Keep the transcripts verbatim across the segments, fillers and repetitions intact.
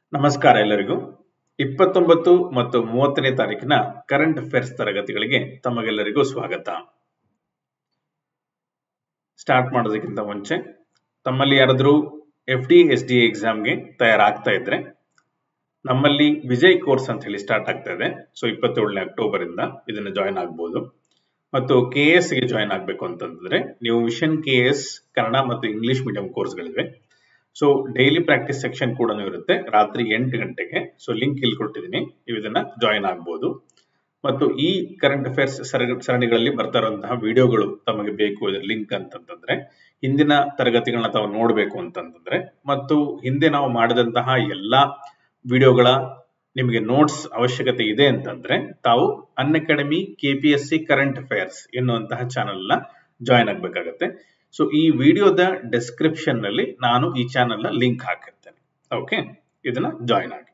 ನಮಸ್ಕಾರ ಎಲ್ಲರಿಗೂ. ಇಪ್ಪತ್ತೊಂಬತ್ತು ಮತ್ತು ಮೂವತ್ತನೇ ತಾರೀಕಿನ ಕರೆಂಟ್ ಅಫೇರ್ಸ್ ತರಗತಿಗಳಿಗೆ ತಮಗೆಲ್ಲರಿಗೂ ಸ್ವಾಗತ. ಸ್ಟಾರ್ಟ್ ಮಾಡೋದಕ್ಕಿಂತ ಮುಂಚೆ ತಮ್ಮಲ್ಲಿ ಯಾರಾದರೂ ಎಫ್ ಡಿ ಎಸ್ ಡಿ ಎಕ್ಸಾಮ್ಗೆ ತಯಾರಾಗ್ತಾ ಇದ್ರೆ ನಮ್ಮಲ್ಲಿ ವಿಜಯ್ ಕೋರ್ಸ್ ಅಂತ ಹೇಳಿ ಸ್ಟಾರ್ಟ್ ಆಗ್ತಾ ಇದೆ. ಸೊ ಇಪ್ಪತ್ತೇಳನೇ ಅಕ್ಟೋಬರ್ ಇಂದ ಇದನ್ನು ಜಾಯಿನ್ ಆಗ್ಬೋದು. ಮತ್ತು ಕೆ ಎಸ್ ಗೆ ಜಾಯಿನ್ ಆಗಬೇಕು ಅಂತಂದ್ರೆ ನೀವು ವಿಷನ್ ಕೆ ಎಸ್ ಕನ್ನಡ ಮತ್ತು ಇಂಗ್ಲಿಷ್ ಮೀಡಿಯಂ ಕೋರ್ಸ್ಗಳಿವೆ. ಸೊ ಡೈಲಿ ಪ್ರಾಕ್ಟೀಸ್ ಸೆಕ್ಷನ್ ಕೂಡ ಇರುತ್ತೆ ರಾತ್ರಿ ಎಂಟು ಗಂಟೆಗೆ. ಸೊ ಲಿಂಕ್ ಇಲ್ಲಿ ಕೊಟ್ಟಿದ್ದೀನಿ, ನೀವು ಇದನ್ನ ಜಾಯಿನ್ ಆಗ್ಬೋದು. ಮತ್ತು ಈ ಕರೆಂಟ್ ಅಫೇರ್ಸ್ ಸರಣಿಗಳಲ್ಲಿ ಬರ್ತಾ ಇರುವಂತಹ ವಿಡಿಯೋಗಳು ತಮಗೆ ಬೇಕು ಇದರ ಲಿಂಕ್ ಅಂತಂತಂದ್ರೆ, ಹಿಂದಿನ ತರಗತಿಗಳನ್ನ ತಾವು ನೋಡ್ಬೇಕು ಅಂತಂತಂದ್ರೆ, ಮತ್ತು ಹಿಂದೆ ನಾವು ಮಾಡಿದಂತಹ ಎಲ್ಲಾ ವಿಡಿಯೋಗಳ ನಿಮಗೆ ನೋಟ್ಸ್ ಅವಶ್ಯಕತೆ ಇದೆ ಅಂತಂದ್ರೆ ತಾವು Unacademy K P S C current affairs ಎನ್ನುವಂತಹ ಚಾನೆಲ್ ನ ಜಾಯಿನ್ ಆಗ್ಬೇಕಾಗತ್ತೆ. ಸೊ ಈ ವಿಡಿಯೋದ ಡಿಸ್ಕ್ರಿಪ್ಷನ್ ನಲ್ಲಿ ನಾನು ಈ ಚಾನೆಲ್ ನ ಲಿಂಕ್ ಹಾಕಿರ್ತೇನೆ. ಓಕೆ, ಇದನ್ನ ಜಾಯಿನ್ ಆಗಿ.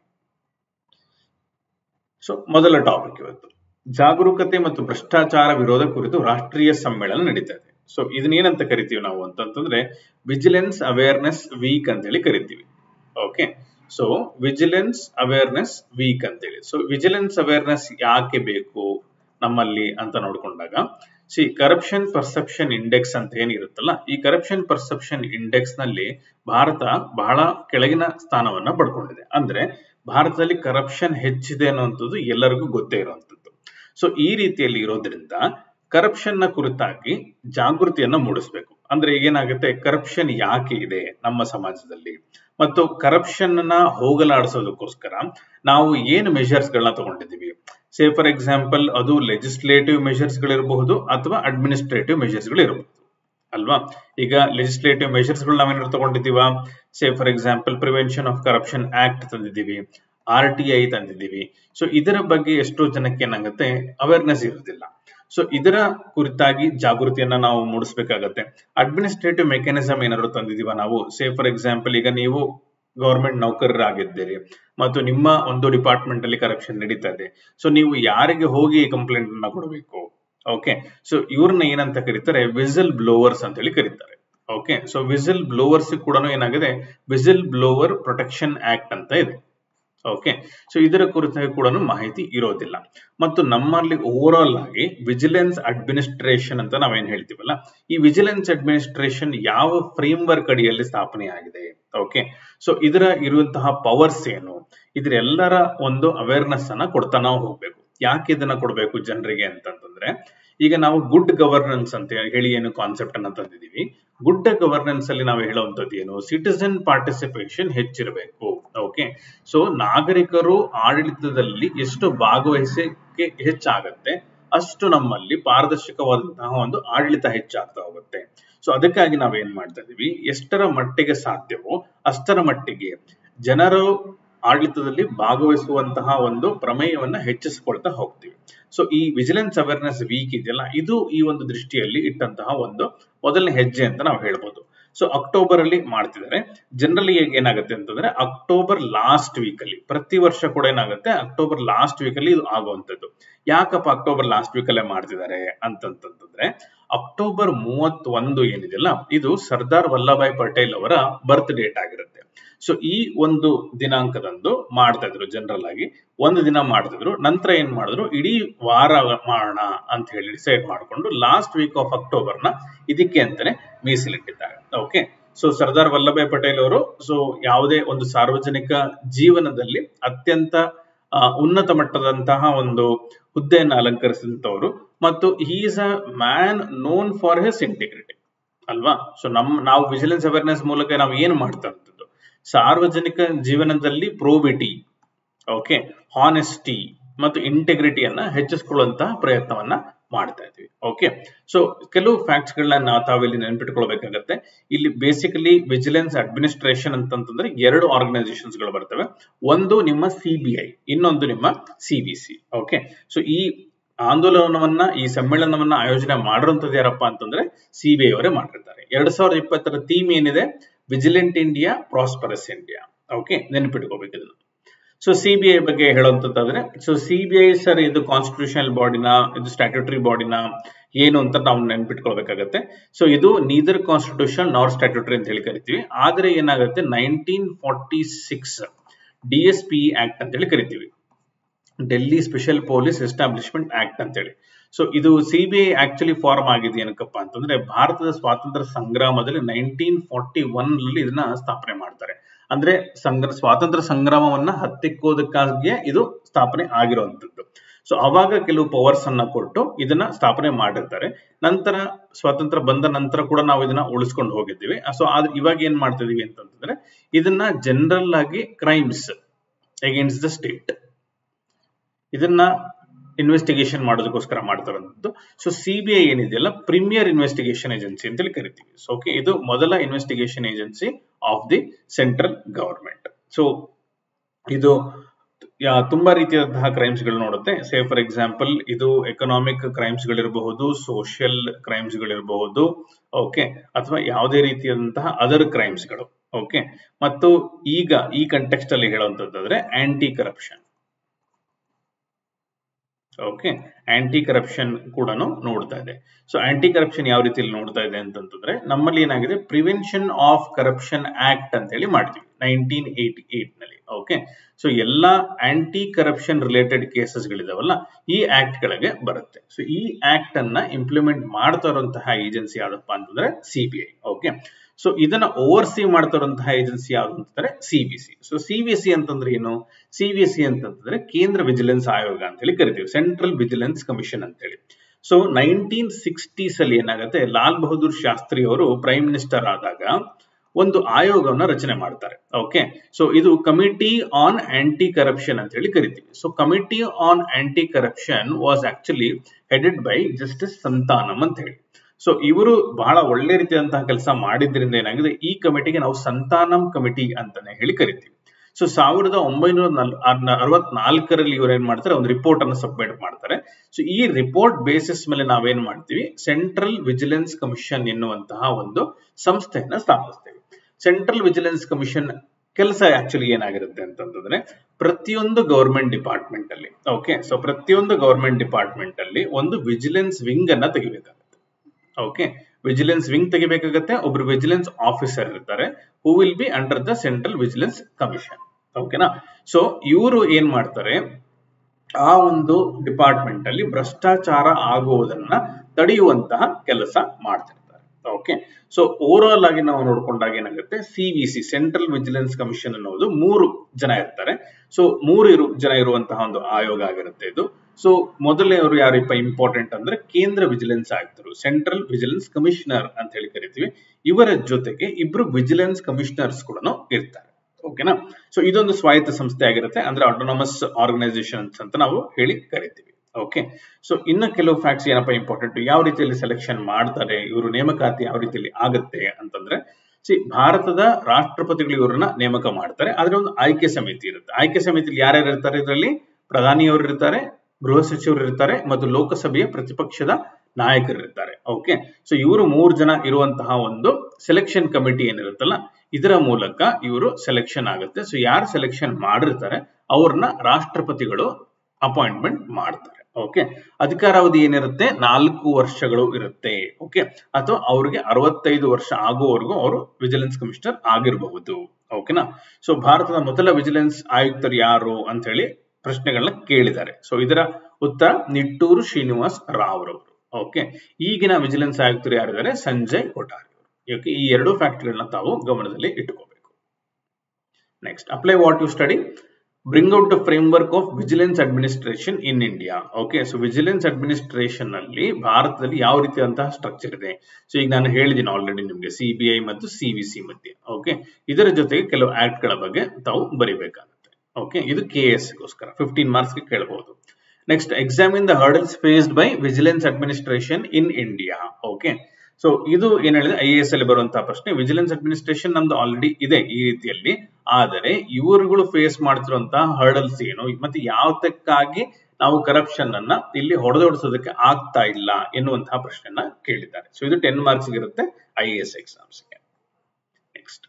ಸೊ ಮೊದಲ ಟಾಪಿಕ್ ಇವತ್ತು ಜಾಗರೂಕತೆ ಮತ್ತು ಭ್ರಷ್ಟಾಚಾರ ವಿರೋಧ ಕುರಿತು ರಾಷ್ಟ್ರೀಯ ಸಮ್ಮೇಳನ ನಡೀತಾ ಇದೆ. ಸೊ ಇದನ್ನೇನಂತ ಕರಿತೀವಿ ನಾವು ಅಂತಂತಂದ್ರೆ ವಿಜಿಲೆನ್ಸ್ ಅವೇರ್ನೆಸ್ ವೀಕ್ ಅಂತ ಹೇಳಿ ಕರಿತೀವಿ. Okay, so vigilance awareness week ಅಂತೇಳಿ. ಸೊ ವಿಜಿಲೆನ್ಸ್ ಅವೇರ್ನೆಸ್ ಯಾಕೆ ಬೇಕು ನಮ್ಮಲ್ಲಿ ಅಂತ ನೋಡ್ಕೊಂಡಾಗ, ಸಿ ಕರಪ್ಷನ್ ಪರ್ಸೆಪ್ಷನ್ ಇಂಡೆಕ್ಸ್ ಅಂತ ಏನಿರುತ್ತಲ್ಲ, ಈ ಕರಪ್ಷನ್ ಪರ್ಸೆಪ್ಷನ್ ಇಂಡೆಕ್ಸ್ ನಲ್ಲಿ ಭಾರತ ಬಹಳ ಕೆಳಗಿನ ಸ್ಥಾನವನ್ನ ಪಡ್ಕೊಂಡಿದೆ. ಅಂದ್ರೆ ಭಾರತದಲ್ಲಿ ಕರಪ್ಷನ್ ಹೆಚ್ಚಿದೆ ಅನ್ನುವಂಥದ್ದು ಎಲ್ಲರಿಗೂ ಗೊತ್ತೇ ಇರುವಂತದ್ದು. ಸೊ ಈ ರೀತಿಯಲ್ಲಿ ಇರೋದ್ರಿಂದ ಕರಪ್ಷನ್ ನ ಕುರಿತಾಗಿ ಜಾಗೃತಿಯನ್ನ ಮೂಡಿಸಬೇಕು. ಅಂದ್ರೆ ಏನಾಗುತ್ತೆ, ಕರಪ್ಷನ್ ಯಾಕೆ ಇದೆ ನಮ್ಮ ಸಮಾಜದಲ್ಲಿ ಮತ್ತು ಕರಪ್ಷನ್ ನ ಹೋಗಲಾಡಿಸೋದಕ್ಕೋಸ್ಕರ ನಾವು ಏನು ಮೆಷರ್ಸ್ ಗಳನ್ನ ತಗೊಂಡಿದ್ದೀವಿ. ಸೇ ಫಾರ್ ಎಕ್ಸಾಂಪಲ್ ಅದು ಲೆಜಿಸ್ಲೇಟಿವ್ ಮೆಷರ್ಸ್ ಗಳಿರಬಹುದು ಅಥವಾ ಅಡ್ಮಿನಿಸ್ಟ್ರೇಟಿವ್ ಮೆಷರ್ಸ್ ಗಳಿರಬಹುದು ಅಲ್ವಾ. ಈಗ ಲೆಜಿಸ್ಲೇಟಿವ್ ಮೆಷರ್ಸ್ ಗಳು ನಾವೇನಾದ್ರು ತಗೊಂಡಿದ್ದೀವ, say for example prevention of corruption act ತಂದಿದ್ದೀವಿ, ಆರ್ ಟಿ ಐ ತಂದಿದ್ದೀವಿ. ಸೊ ಇದರ ಬಗ್ಗೆ ಎಷ್ಟೋ ಜನಕ್ಕೆ ಏನಾಗುತ್ತೆ ಅವೇರ್ನೆಸ್ ಇರೋದಿಲ್ಲ. ಸೊ ಇದರ ಕುರಿತಾಗಿ ಜಾಗೃತಿಯನ್ನ ನಾವು ಮೂಡಿಸಬೇಕಾಗತ್ತೆ. ಅಡ್ಮಿನಿಸ್ಟ್ರೇಟಿವ್ ಮೆಕ್ಯಾನಿಸಮ್ ಏನಾದ್ರು ತಂದಿದೀವ ನಾವು, ಸೇ ಫಾರ್ ಎಕ್ಸಾಂಪಲ್ ಈಗ ನೀವು ಗವರ್ಮೆಂಟ್ ನೌಕರರಾಗಿದ್ದೀರಿ ಮತ್ತು ನಿಮ್ಮ ಒಂದು ಡಿಪಾರ್ಟ್ಮೆಂಟ್ ಅಲ್ಲಿ ಕರಪ್ಷನ್ ನಡೀತಾ ಇದೆ. ಸೊ ನೀವು ಯಾರಿಗೆ ಹೋಗಿ ಕಂಪ್ಲೇಂಟ್ ಅನ್ನ ಕೊಡಬೇಕು? ಓಕೆ, ಸೊ ಇವ್ರನ್ನ ಏನಂತ ಕರೀತಾರೆ, ವಿಸಿಲ್ ಬ್ಲೋವರ್ಸ್ ಅಂತ ಹೇಳಿ ಕರೀತಾರೆ. ಓಕೆ, ಸೊ ವಿಸಿಲ್ ಬ್ಲೋವರ್ಸ್ ಕೂಡ ಏನಾಗಿದೆ, ವಿಸಿಲ್ ಬ್ಲೋವರ್ ಪ್ರೊಟೆಕ್ಷನ್ ಆಕ್ಟ್ ಅಂತ ಇದೆ. ಓಕೆ, ಸೊ ಇದರ ಕುರಿತಾಗಿ ಕೂಡ ಮಾಹಿತಿ ಇರೋದಿಲ್ಲ. ಮತ್ತು ನಮ್ಮಲ್ಲಿ ಓವರ್ ಆಲ್ ಆಗಿ ವಿಜಿಲೆನ್ಸ್ ಅಡ್ಮಿನಿಸ್ಟ್ರೇಷನ್ ಅಂತ ನಾವೇನ್ ಹೇಳ್ತೀವಲ್ಲ, ಈ ವಿಜಿಲೆನ್ಸ್ ಅಡ್ಮಿನಿಸ್ಟ್ರೇಷನ್ ಯಾವ ಫ್ರೇಮ್ ವರ್ಕ್ ಅಡಿಯಲ್ಲಿ ಸ್ಥಾಪನೆ ಆಗಿದೆ. ಓಕೆ, ಸೊ ಇದರ ಇರುವಂತಹ ಪವರ್ಸ್ ಏನು, ಇದ್ರೆಲ್ಲರ ಒಂದು ಅವೇರ್ನೆಸ್ ಅನ್ನ ಕೊಡ್ತಾ ನಾವು ಹೋಗ್ಬೇಕು. ಯಾಕೆ ಇದನ್ನ ಕೊಡ್ಬೇಕು ಜನರಿಗೆ ಅಂತಂತಂದ್ರೆ, ಈಗ ನಾವು ಗುಡ್ ಗವರ್ನೆನ್ಸ್ ಅಂತ ಹೇಳಿ ಏನು ಕಾನ್ಸೆಪ್ಟ್ ಅನ್ನ ತಂದಿದೀವಿ. ಗುಡ್ ಗವರ್ನೆನ್ಸ್ ಅಲ್ಲಿ ನಾವು ಹೇಳುವಂತದ್ದು ಏನು, ಸಿಟಿಸನ್ ಪಾರ್ಟಿಸಿಪೇಷನ್ ಹೆಚ್ಚಿರಬೇಕು. ಓಕೆ, ಸೊ ನಾಗರಿಕರು ಆಡಳಿತದಲ್ಲಿ ಎಷ್ಟು ಭಾಗವಹಿಸಕ್ಕೆ ಹೆಚ್ಚಾಗತ್ತೆ ಅಷ್ಟು ನಮ್ಮಲ್ಲಿ ಪಾರದರ್ಶಕವಾದಂತಹ ಒಂದು ಆಡಳಿತ ಹೆಚ್ಚಾಗ್ತಾ ಹೋಗುತ್ತೆ. ಸೊ ಅದಕ್ಕಾಗಿ ನಾವೇನ್ ಮಾಡ್ತಾ ಇದೀವಿ, ಎಷ್ಟರ ಮಟ್ಟಿಗೆ ಸಾಧ್ಯವೋ ಅಷ್ಟರ ಮಟ್ಟಿಗೆ ಜನರು ಆಡಳಿತದಲ್ಲಿ ಭಾಗವಹಿಸುವಂತಹ ಒಂದು ಪ್ರಮೇಯವನ್ನ ಹೆಚ್ಚಿಸಿಕೊಳ್ತಾ ಹೋಗ್ತೀವಿ. ಸೊ ಈ ವಿಜಿಲೆನ್ಸ್ ಅವೇರ್ನೆಸ್ ವೀಕ್ ಇದೆಯಲ್ಲ, ಇದು ಈ ಒಂದು ದೃಷ್ಟಿಯಲ್ಲಿ ಇಟ್ಟಂತಹ ಒಂದು ಮೊದಲನೇ ಹೆಜ್ಜೆ ಅಂತ ನಾವು ಹೇಳ್ಬೋದು. ಸೊ ಅಕ್ಟೋಬರ್ ಅಲ್ಲಿ ಮಾಡ್ತಿದ್ದಾರೆ. ಜನರಲಿ ಏನಾಗುತ್ತೆ ಅಂತಂದ್ರೆ ಅಕ್ಟೋಬರ್ ಲಾಸ್ಟ್ ವೀಕ್ ಅಲ್ಲಿ, ಪ್ರತಿ ವರ್ಷ ಕೂಡ ಏನಾಗುತ್ತೆ ಅಕ್ಟೋಬರ್ ಲಾಸ್ಟ್ ವೀಕ್ ಅಲ್ಲಿ ಇದು ಆಗುವಂತದ್ದು. ಯಾಕಪ್ಪ ಅಕ್ಟೋಬರ್ ಲಾಸ್ಟ್ ವೀಕ್ ಅಲ್ಲೇ ಮಾಡ್ತಿದ್ದಾರೆ ಅಂತಂತಂದ್ರೆ, ಅಕ್ಟೋಬರ್ ಮೂವತ್ತೊಂದು ಏನಿದೆಯಲ್ಲ, ಇದು ಸರ್ದಾರ್ ವಲ್ಲಭಾಯ್ ಪಟೇಲ್ ಅವರ ಬರ್ತ್ ಡೇಟ್ ಆಗಿರುತ್ತೆ. ಸೊ ಈ ಒಂದು ದಿನಾಂಕದಂದು ಮಾಡ್ತಾ ಇದ್ರು, ಜನರಲ್ ಆಗಿ ಒಂದು ದಿನ ಮಾಡ್ತಿದ್ರು. ನಂತರ ಏನ್ ಮಾಡಿದ್ರು, ಇಡೀ ವಾರ ಮಾಡೋಣ ಅಂತ ಹೇಳಿ ಡಿಸೈಡ್ ಮಾಡಿಕೊಂಡು ಲಾಸ್ಟ್ ವೀಕ್ ಆಫ್ ಅಕ್ಟೋಬರ್ ನ ಇದಕ್ಕೆ ಅಂತಾನೆ ಮೀಸಲಿಟ್ಟಿದ್ದಾರೆ. ಓಕೆ, ಸೊ ಸರ್ದಾರ್ ವಲ್ಲಭಾಯ್ ಪಟೇಲ್ ಅವರು ಸೊ ಯಾವುದೇ ಒಂದು ಸಾರ್ವಜನಿಕ ಜೀವನದಲ್ಲಿ ಅತ್ಯಂತ ಉನ್ನತ ಮಟ್ಟದಂತಹ ಒಂದು ಹುದ್ದೆಯನ್ನು ಅಲಂಕರಿಸಿದಂತವರು ಮತ್ತು he is a man known for his integrity ಅಲ್ವಾ. ಸೊ ನಮ್ ನಾವು ವಿಜಿಲೆನ್ಸ್ ಅವೇರ್ನೆಸ್ ಮೂಲಕ ನಾವು ಏನು ಮಾಡ್ತಾ ಇರ್ತದ್ದು, ಸಾರ್ವಜನಿಕ ಜೀವನದಲ್ಲಿ ಪ್ರೋಬಿಟಿ, ಓಕೆ, ಹಾನೆಸ್ಟಿ ಮತ್ತು ಇಂಟೆಗ್ರಿಟಿಯನ್ನ ಹೆಚ್ಚಿಸಿಕೊಳ್ಳುವಂತಹ ಪ್ರಯತ್ನವನ್ನ ಮಾಡ್ತಾ ಇದ್ವಿ. ಓಕೆ, ಸೊ ಕೆಲವು ಫ್ಯಾಕ್ಟ್ಸ್ ಗಳನ್ನ ನಾವು ತಾವಿಲ್ಲಿ ನೆನಪಿಟ್ಕೊಳ್ಬೇಕಾಗತ್ತೆ. ಇಲ್ಲಿ ಬೇಸಿಕಲಿ ವಿಜಿಲೆನ್ಸ್ ಅಡ್ಮಿನಿಸ್ಟ್ರೇಷನ್ ಅಂತಂತಂದ್ರೆ ಎರಡು ಆರ್ಗನೈಸೇಷನ್ಸ್ ಗಳು ಬರ್ತವೆ. ಒಂದು ನಿಮ್ಮ ಸಿ ಬಿ ಐ, ಇನ್ನೊಂದು ನಿಮ್ಮ C B C. Okay, so ಈ ಆಂದೋಲನವನ್ನ ಈ ಸಮ್ಮೇಳನವನ್ನ ಆಯೋಜನೆ ಮಾಡಿರುವಂತದ್ದು ಯಾರಪ್ಪ ಅಂತಂದ್ರೆ ಸಿ ಬಿ ಐ ಅವರೇ ಮಾಡಿರ್ತಾರೆ. ಎರಡ್ ಸಾವಿರದ ಇಪ್ಪತ್ತರ ಥೀಮ್ ಏನಿದೆ, vigilant India prosperous India. Okay, ನೆನಪಿಟ್ಕೋಬೇಕು ಇದನ್ನು. ಸೊ ಸಿಬಿಐ ಬಗ್ಗೆ ಹೇಳುವಂತದ್ದಾದ್ರೆ, ಸೊ ಸಿಬಿಐ ಸರ್ ಇದು ಕಾನ್ಸ್ಟಿಟ್ಯೂಷನಲ್ ಬಾಡಿನ, ಇದು ಸ್ಟ್ಯಾಟ್ಯೂಟರಿ ಬಾಡಿನ ಏನು ಅಂತ ನಾವು ನೆನ್ಪಿಟ್ಕೊಳ್ಬೇಕಾಗತ್ತೆ. ಸೊ ಇದು ನೀದರ್ ಕಾನ್ಸ್ಟಿಟ್ಯೂಷನ್ ನಾರ್ ಸ್ಟ್ಯಾಟ್ಯೂಟರಿ ಅಂತ ಹೇಳಿ ಕರಿತೀವಿ. ಆದ್ರೆ ಏನಾಗುತ್ತೆ, nineteen forty six D S P act ಅಂತ ಹೇಳಿ ಕರಿತೀವಿ, Delhi special police establishment act ಅಂತ ಹೇಳಿ. ಸೊ ಇದು ಸಿಬಿಐ ಆಕ್ಚುಲಿ ಫಾರ್ಮ್ ಆಗಿದೆ ಏನಕ್ಕಪ್ಪ ಅಂತಂದ್ರೆ ಭಾರತದ ಸ್ವಾತಂತ್ರ್ಯ ಸಂಗ್ರಾಮದಲ್ಲಿ ನೈನ್ಟೀನ್ ಫಾರ್ಟಿ ಒನ್ ನಲ್ಲಿ ಇದನ್ನ ಸ್ಥಾಪನೆ ಮಾಡ್ತಾರೆ. ಅಂದ್ರೆ ಸಂಗ್ರ ಸ್ವಾತಂತ್ರ್ಯ ಸಂಗ್ರಾಮವನ್ನ ಹತ್ತಿಕ್ಕೋದಕ್ಕಾಗಿ ಇದು ಸ್ಥಾಪನೆ ಆಗಿರುವಂತದ್ದು. ಸೊ ಅವಾಗ ಕೆಲವು ಪವರ್ಸ್ ಅನ್ನ ಕೊಟ್ಟು ಇದನ್ನ ಸ್ಥಾಪನೆ ಮಾಡಿರ್ತಾರೆ. ನಂತರ ಸ್ವಾತಂತ್ರ್ಯ ಬಂದ ನಂತರ ಕೂಡ ನಾವು ಇದನ್ನ ಉಳಿಸ್ಕೊಂಡು ಹೋಗಿದ್ದೀವಿ. ಸೊ ಆದ್ರೆ ಇವಾಗ ಏನ್ ಮಾಡ್ತಾ ಇದೀವಿ ಅಂತಂದ್ರೆ ಇದನ್ನ ಜನರಲ್ ಆಗಿ ಕ್ರೈಮ್ಸ್ ಅಗೇನ್ಸ್ಟ್ ದ ಸ್ಟೇಟ್ ಇದನ್ನ ಇನ್ವೆಸ್ಟಿಗೇಷನ್ ಮಾಡೋದಕ್ಕೋಸ್ಕರ ಮಾಡ್ತಾರಂಥದ್ದು. ಸೊ ಸಿಬಿಐ ಏನಿದೆಯಲ್ಲ ಪ್ರೀಮಿಯರ್ ಇನ್ವೆಸ್ಟಿಗೇಷನ್ ಏಜೆನ್ಸಿ ಅಂತೇಳಿ ಕರಿತೀವಿ. ಸೊ ಓಕೆ, ಇದು ಮೊದಲ investigation agency of the central government. So ಇದು ತುಂಬಾ ರೀತಿಯಾದಂತಹ ಕ್ರೈಮ್ಸ್ ಗಳು ನೋಡುತ್ತೆ. ಸೇ ಫಾರ್ ಎಕ್ಸಾಂಪಲ್ ಇದು ಎಕನಾಮಿಕ್ ಕ್ರೈಮ್ಸ್ ಗಳಿರಬಹುದು, ಸೋಷಿಯಲ್ ಕ್ರೈಮ್ಸ್ ಗಳಿರಬಹುದು, ಓಕೆ, ಅಥವಾ ಯಾವುದೇ ರೀತಿಯಾದಂತಹ ಅದರ್ ಕ್ರೈಮ್ಸ್ ಗಳು. ಓಕೆ, ಮತ್ತು ಈಗ ಈ ಕಂಟೆಕ್ಸ್ಟ್ ಅಲ್ಲಿ ಹೇಳುವಂತದ್ದಾದ್ರೆ anti corruption. Okay, anti corruption ಕೂಡ ನೋಡ್ತಾ ಇದೆ. ಸೊ ಆಂಟಿ ಕರಪ್ಷನ್ ಯಾವ ರೀತಿಯಲ್ಲಿ ನೋಡ್ತಾ ಇದೆ ಅಂತಂದ್ರೆ ನಮ್ಮಲ್ಲಿ ಏನಾಗಿದೆ ಪ್ರಿವೆನ್ಷನ್ ಆಫ್ ಕರಪ್ಷನ್ ಆಕ್ಟ್ ಅಂತ ಹೇಳಿ ಮಾಡ್ತೀವಿ ನೈನ್ಟೀನ್ ಏಟಿ ಏಟ್ ನಲ್ಲಿ. ಓಕೆ, ಸೊ ಎಲ್ಲಾ ಆಂಟಿ ಕರಪ್ಷನ್ ರಿಲೇಟೆಡ್ ಕೇಸಸ್ ಗಳಿದಾವಲ್ಲ ಈ ಆಕ್ಟ್ ಗಳಿಗೆ ಬರುತ್ತೆ. ಸೊ ಈ ಆಕ್ಟ್ ಅನ್ನ ಇಂಪ್ಲಿಮೆಂಟ್ ಮಾಡ್ತಾ ಇರುವಂತಹ ಏಜೆನ್ಸಿ ಯಾವ್ದಪ್ಪ ಅಂತಂದ್ರೆ ಸಿಬಿಐ. ಓಕೆ, ಸೊ ಇದನ್ನ ಓವರ್ ಸಿ ಮಾಡ್ತಾ ಇರುವಂತಹ ಏಜೆನ್ಸಿ ಯಾವ್ದು ಅಂತಂದ್ರೆ ಸಿಬಿಸಿ. ಸೊ ಸಿಬಿಸಿ ಅಂತಂದ್ರೆ ಏನು? ಸಿಬಿಸಿ ಅಂತಂದ್ರೆ ಕೇಂದ್ರ ವಿಜಿಲೆನ್ಸ್ ಆಯೋಗ ಅಂತ ಹೇಳಿ ಕರಿತೀವಿ, ಸೆಂಟ್ರಲ್ ವಿಜಿಲೆನ್ಸ್ ಕಮಿಷನ್ ಅಂತ ಹೇಳಿ. ಸೊ ನೈನ್ಟೀನ್ ಸಿಕ್ಸ್ಟೀಸ್ ಅಲ್ಲಿ ಏನಾಗುತ್ತೆ, ಲಾಲ್ ಬಹದ್ದೂರ್ ಶಾಸ್ತ್ರಿ ಅವರು ಪ್ರೈಮ್ ಮಿನಿಸ್ಟರ್ ಆದಾಗ ಒಂದು ಆಯೋಗವನ್ನ ರಚನೆ ಮಾಡ್ತಾರೆ. ಓಕೆ, ಸೊ ಇದು ಕಮಿಟಿ ಆನ್ ಆಂಟಿ ಕರಪ್ಷನ್ ಅಂತ ಹೇಳಿ ಕರಿತೀವಿ. So committee on anti corruption was actually headed by justice Santhanam ಅಂತ ಹೇಳಿ. ಸೊ ಇವರು ಬಹಳ ಒಳ್ಳೆ ರೀತಿಯಾದಂತಹ ಕೆಲಸ ಮಾಡಿದ್ರಿಂದ ಏನಾಗಿದೆ ಈ ಕಮಿಟಿಗೆ ನಾವು ಸಂತಾನಂ ಕಮಿಟಿ ಅಂತಾನೆ ಹೇಳಿ ಕರಿತೀವಿ. ಸೊ ಸಾವಿರದ ಒಂಬೈನೂರ ಅರವತ್ನಾಲ್ಕರಲ್ಲಿ ಇವರು ಏನ್ ಮಾಡ್ತಾರೆ, ಒಂದು ರಿಪೋರ್ಟ್ ಅನ್ನು ಸಬ್ಮಿಟ್ ಮಾಡ್ತಾರೆ. ಸೊ ಈ ರಿಪೋರ್ಟ್ ಬೇಸಿಸ್ ಮೇಲೆ ನಾವೇನ್ ಮಾಡ್ತೀವಿ, ಸೆಂಟ್ರಲ್ ವಿಜಿಲೆನ್ಸ್ ಕಮಿಷನ್ ಎನ್ನುವಂತಹ ಒಂದು ಸಂಸ್ಥೆಯನ್ನ ಸ್ಥಾಪಿಸ್ತೇವೆ. ಸೆಂಟ್ರಲ್ ವಿಜಿಲೆನ್ಸ್ ಕಮಿಷನ್ ಕೆಲಸ ಆಕ್ಚುಲಿ ಏನಾಗಿರುತ್ತೆ ಅಂತಂದ್ರೆ ಪ್ರತಿಯೊಂದು ಗವರ್ಮೆಂಟ್ ಡಿಪಾರ್ಟ್ಮೆಂಟ್ ಅಲ್ಲಿ, ಓಕೆ, ಸೊ ಪ್ರತಿಯೊಂದು ಗವರ್ಮೆಂಟ್ ಡಿಪಾರ್ಟ್ಮೆಂಟ್ ಅಲ್ಲಿ ಒಂದು ವಿಜಿಲೆನ್ಸ್ ವಿಂಗ್ ಅನ್ನ ತೆಗಿಬೇಕಾಗುತ್ತೆ. ಓಕೆ, ವಿಜಿಲೆನ್ಸ್ ವಿಂಗ್ ತೆಗಿಬೇಕಾಗತ್ತೆ. ಒಬ್ರು ವಿಜಿಲೆನ್ಸ್ ಆಫೀಸರ್ ಇರ್ತಾರೆ who will be under the central vigilance commission. ಓಕೆನಾ? ಸೊ ಇವರು ಏನ್ ಮಾಡ್ತಾರೆ, ಆ ಒಂದು ಡಿಪಾರ್ಟ್ಮೆಂಟ್ ಅಲ್ಲಿ ಭ್ರಷ್ಟಾಚಾರ ಆಗುವುದನ್ನ ತಡೆಯುವಂತಹ ಕೆಲಸ ಮಾಡ್ತಿರ್ತಾರೆ. ಓಕೆ, ಸೊ ಓವರ್ ಆಲ್ ಆಗಿ ನಾವು ನೋಡ್ಕೊಂಡಾಗ ಏನಾಗುತ್ತೆ, ಸಿವಿಸಿ ಸೆಂಟ್ರಲ್ ವಿಜಿಲೆನ್ಸ್ ಕಮಿಷನ್ ಅನ್ನೋದು ಮೂರು ಜನ ಇರ್ತಾರೆ. ಸೊ ಮೂರು ಇರು ಜನ ಇರುವಂತಹ ಒಂದು ಆಯೋಗ ಆಗಿರುತ್ತೆ ಇದು. ಸೊ ಮೊದಲೇ ಅವರು ಯಾರಪ್ಪ ಇಂಪಾರ್ಟೆಂಟ್ ಅಂದ್ರೆ ಕೇಂದ್ರ ವಿಜಿಲೆನ್ಸ್ ಆಯುಕ್ತರು, ಸೆಂಟ್ರಲ್ ವಿಜಿಲೆನ್ಸ್ ಕಮಿಷನರ್ ಅಂತ ಹೇಳಿ ಕರಿತೀವಿ. ಇವರ ಜೊತೆಗೆ ಇಬ್ರು ವಿಜಿಲೆನ್ಸ್ ಕಮಿಷನರ್ಸ್ ಕೂಡ ಇರ್ತಾರೆ. ಓಕೆನಾ? ಸೊ ಇದೊಂದು ಸ್ವಾಯತ್ತ ಸಂಸ್ಥೆ ಆಗಿರುತ್ತೆ, ಅಂದ್ರೆ ಆಟೋನಮಸ್ ಆರ್ಗನೈಸೇಷನ್ ಅಂತ ನಾವು ಹೇಳಿ ಕರಿತೀವಿ. ಓಕೆ, ಸೊ ಇನ್ನು ಕೆಲವು ಫ್ಯಾಕ್ಟ್ಸ್ ಏನಪ್ಪಾ ಇಂಪಾರ್ಟೆಂಟ್, ಯಾವ ರೀತಿಯಲ್ಲಿ ಸೆಲೆಕ್ಷನ್ ಮಾಡ್ತಾರೆ, ಇವರು ನೇಮಕಾತಿ ಯಾವ ರೀತಿಯಲ್ಲಿ ಆಗುತ್ತೆ ಅಂತಂದ್ರೆ, ಸಿ ಭಾರತದ ರಾಷ್ಟ್ರಪತಿಗಳು ಇವರನ್ನ ನೇಮಕ ಮಾಡ್ತಾರೆ. ಆದ್ರೆ ಒಂದು ಆಯ್ಕೆ ಸಮಿತಿ ಇರುತ್ತೆ. ಆಯ್ಕೆ ಸಮಿತಿಯಲ್ಲಿ ಯಾರ್ಯಾರು ಇರ್ತಾರೆ, ಇದರಲ್ಲಿ ಪ್ರಧಾನಿಯವರು ಇರ್ತಾರೆ, ಗೃಹ ಸಚಿವರು ಇರ್ತಾರೆ, ಮತ್ತು ಲೋಕಸಭೆಯ ಪ್ರತಿಪಕ್ಷದ ನಾಯಕರು ಇರ್ತಾರೆ. ಓಕೆ, ಸೊ ಇವರು ಮೂರು ಜನ ಇರುವಂತಹ ಒಂದು ಸೆಲೆಕ್ಷನ್ ಕಮಿಟಿ ಏನಿರುತ್ತಲ್ಲ ಇದರ ಮೂಲಕ ಇವರು ಸೆಲೆಕ್ಷನ್ ಆಗುತ್ತೆ. ಸೊ ಯಾರು ಸೆಲೆಕ್ಷನ್ ಮಾಡಿರ್ತಾರೆ ಅವ್ರನ್ನ ರಾಷ್ಟ್ರಪತಿಗಳು ಅಪಾಯಿಂಟ್ಮೆಂಟ್ ಮಾಡ್ತಾರೆ. ಓಕೆ, ಅಧಿಕಾರಾವಧಿ ಏನಿರುತ್ತೆ, ನಾಲ್ಕು ವರ್ಷಗಳು ಇರುತ್ತೆ. ಓಕೆ, ಅಥವಾ ಅವ್ರಿಗೆ ಅರವತ್ತೈದು ವರ್ಷ ಆಗುವವರೆಗೂ ಅವರು ವಿಜಿಲೆನ್ಸ್ ಕಮಿಷನರ್ ಆಗಿರಬಹುದು. ಓಕೆನಾ? ಸೊ ಭಾರತದ ಮೊದಲ ವಿಜಿಲೆನ್ಸ್ ಆಯುಕ್ತರು ಯಾರು ಅಂತ ಹೇಳಿ ಪ್ರಶ್ನೆಗಳನ್ನ ಕೇಳಿದ್ದಾರೆ. ಸೊ ಇದರ ಉತ್ತರ ನಿಟ್ಟೂರು ಶ್ರೀನಿವಾಸ್ ರಾವ್ ರವರು. ಓಕೆ, ಈಗಿನ ವಿಜಿಲೆನ್ಸ್ ಆಯುಕ್ತರು ಯಾರಿದ್ದಾರೆ, ಸಂಜಯ್ ಕೊಠಾರಿ ಅವರು. ಓಕೆ, ಈ ಎರಡು ಫ್ಯಾಕ್ಟ್ಗಳನ್ನ ತಾವು ಗಮನದಲ್ಲಿ ಇಟ್ಟುಕೋಬೇಕು. Next, apply what you study, bring out the framework of vigilance administration in India. Okay, so vigilance administration ಅಲ್ಲಿ ಭಾರತದಲ್ಲಿ ಯಾವ ರೀತಿಯಾದಂತಹ ಸ್ಟ್ರಕ್ಚರ್ ಇದೆ. ಸೊ ಈಗ ನಾನು ಹೇಳಿದ್ದೀನಿ ಆಲ್ರೆಡಿ ನಿಮ್ಗೆ ಸಿಬಿಐ ಮತ್ತು ಸಿವಿಸಿ ಮಧ್ಯೆ. ಓಕೆ, ಇದರ ಜೊತೆಗೆ ಕೆಲವು ಆಕ್ಟ್ ಗಳ ಬಗ್ಗೆ ತಾವು ಬರಿಬೇಕಾಗುತ್ತೆ. ಓಕೆ, ಇದು ಕೆ ಎಸ್ ಗೋಸ್ಕರ ಫಿಫ್ಟೀನ್ ಮಾರ್ಕ್ಸ್ ಗೆ ಕೇಳಬಹುದು. Next, examine the hurdles faced by vigilance administration in India. Okay, so ಇದು ಏನ್ ಹೇಳಿದ್ರೆ ಐ ಎ ಎಸ್ ಅಲ್ಲಿ ಬರುವಂತಹ ಪ್ರಶ್ನೆ. ವಿಜಿಲೆನ್ಸ್ ಅಡ್ಮಿನಿಸ್ಟ್ರೇಷನ್ ನಮ್ದು ಆಲ್ರೆಡಿ ಇದೆ ಈ ರೀತಿಯಲ್ಲಿ, ಆದರೆ ಇವರುಗಳು ಫೇಸ್ ಮಾಡ್ತಿರುವಂತಹ ಹರ್ಡಲ್ಸ್ ಏನು, ಮತ್ತೆ ಯಾವತ್ತಕ್ಕಾಗಿ ನಾವು ಕರಪ್ಷನ್ ಅನ್ನ ಇಲ್ಲಿ ಹೊಡೆದೋಡಿಸೋದಕ್ಕೆ ಆಗ್ತಾ ಇಲ್ಲ ಎನ್ನುವಂತಹ ಪ್ರಶ್ನೆಯನ್ನ ಕೇಳಿದ್ದಾರೆ. ಸೊ ಇದು ಟೆನ್ ಮಾರ್ಕ್ಸ್ ಇರುತ್ತೆ ಐ ಎ ಎಸ್ ಎಕ್ಸಾಮ್ಸ್ ಗೆ. ನೆಕ್ಸ್ಟ್,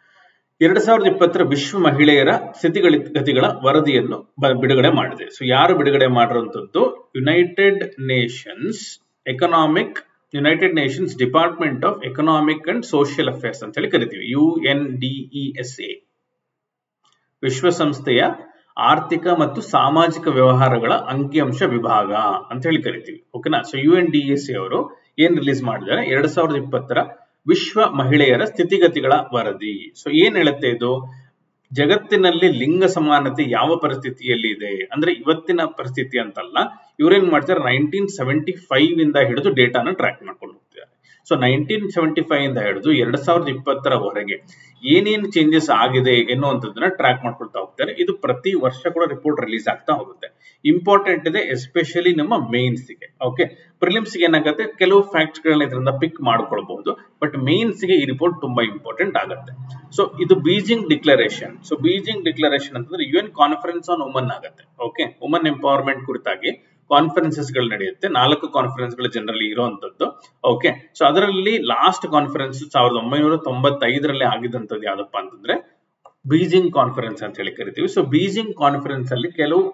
ಎರಡ್ ಸಾವಿರದ ಇಪ್ಪತ್ತರ ವಿಶ್ವ ಮಹಿಳೆಯರ ಸ್ಥಿತಿಗತಿಗಳ ವರದಿಯನ್ನು ಬಿಡುಗಡೆ ಮಾಡಿದೆ. ಸೊ ಯಾರು ಬಿಡುಗಡೆ ಮಾಡಿರುವಂತದ್ದು, United Nations economic United Nations department of economic and social affairs ಅಂತ ಹೇಳಿ ಕರಿತೀವಿ, U N D E S A. ವಿಶ್ವಸಂಸ್ಥೆಯ ಆರ್ಥಿಕ ಮತ್ತು ಸಾಮಾಜಿಕ ವ್ಯವಹಾರಗಳ ಅಂಕಿಅಂಶ ವಿಭಾಗ ಅಂತ ಹೇಳಿ ಕರಿತೀವಿ. ಓಕೆನಾ. So U N D S C ಅವರು ಏನ್ ರಿಲೀಸ್ ಮಾಡಿದ್ದಾರೆ, ಎರಡ್ ಸಾವಿರದ ಇಪ್ಪತ್ತರ ವಿಶ್ವ ಮಹಿಳೆಯರ ಸ್ಥಿತಿಗತಿಗಳ ವರದಿ. ಸೊ ಏನ್ ಹೇಳುತ್ತೆ ಇದು, ಜಗತ್ತಿನಲ್ಲಿ ಲಿಂಗ ಸಮಾನತೆ ಯಾವ ಪರಿಸ್ಥಿತಿಯಲ್ಲಿ ಇದೆ ಅಂದ್ರೆ ಇವತ್ತಿನ ಪರಿಸ್ಥಿತಿ ಅಂತಲ್ಲ, ಇವ್ರೇನ್ ಮಾಡ್ತಾರೆ, ನೈನ್ಟೀನ್ ಸೆವೆಂಟಿ ಫೈವ್ ಇಂದ ಹಿಡಿದು ಡೇಟಾನ ಟ್ರ್ಯಾಕ್ ಮಾಡ್ಕೊಂಡು ಹೋಗ್ತಿದ್ದಾರೆ. ಸೊ ನೈನ್ಟೀನ್ ಸೆವೆಂಟಿ ಫೈವ್ ಇಂದ ಹಿಡಿದು ಎರಡ್ ಸಾವಿರದ ಇಪ್ಪತ್ತರವರೆಗೆ ಏನೇನು ಚೇಂಜಸ್ ಆಗಿದೆ ಎನ್ನುವಂಥದ್ದನ್ನ ಟ್ರ್ಯಾಕ್ ಮಾಡ್ಕೊಳ್ತಾ ಹೋಗ್ತಾರೆ. ಇದು ಪ್ರತಿ ವರ್ಷ ಕೂಡ ರಿಪೋರ್ಟ್ ರಿಲೀಸ್ ಆಗ್ತಾ ಹೋಗುತ್ತೆ. ಇಂಪಾರ್ಟೆಂಟ್ ಇದೆ ಎಸ್ಪೆಷಲಿ ನಮ್ಮ ಮೇನ್ಸ್ ಗೆ. ಓಕೆ, ಪ್ರಿಲಿಮ್ಸ್ ಗೆ ಏನಾಗುತ್ತೆ, ಕೆಲವು ಫ್ಯಾಕ್ಟ್ಸ್ ಗಳನ್ನ ಇದರಿಂದ ಪಿಕ್ ಮಾಡ್ಕೊಳ್ಬಹುದು, ಬಟ್ ಮೇನ್ಸ್ ಗೆ ಈ ರಿಪೋರ್ಟ್ ತುಂಬಾ ಇಂಪಾರ್ಟೆಂಟ್ ಆಗುತ್ತೆ. ಸೊ ಇದು Beijing declaration. So Beijing declaration ಅಂತಂದ್ರೆ U N conference on woman ಆಗುತ್ತೆ. ಓಕೆ, ವುಮನ್ ಎಂಪವರ್ಮೆಂಟ್ ಕುರಿತಾಗಿ ಕಾನ್ಫರೆನ್ಸಸ್ ಗಳು ನಡೆಯುತ್ತೆ. ನಾಲ್ಕು ಕಾನ್ಫರೆನ್ಸ್ ಗಳು ಜನರಲಿ ಇರುವಂತದ್ದು. ಓಕೆ, ಸೊ ಅದರಲ್ಲಿ ಲಾಸ್ಟ್ ಕಾನ್ಫರೆನ್ಸ್ ಸಾವಿರದ ಒಂಬೈನೂರ ತೊಂಬತ್ತೈದರಲ್ಲಿ ಆಗಿದ್ದಂಥದ್ದು ಯಾವ್ದಪ್ಪ ಅಂತಂದ್ರೆ ಬೀಜಿಂಗ್ ಕಾನ್ಫರೆನ್ಸ್ ಅಂತ ಹೇಳಿ ಕರಿತೀವಿ. ಸೊ ಬೀಜಿಂಗ್ ಕಾನ್ಫರೆನ್ಸ್ ಅಲ್ಲಿ ಕೆಲವು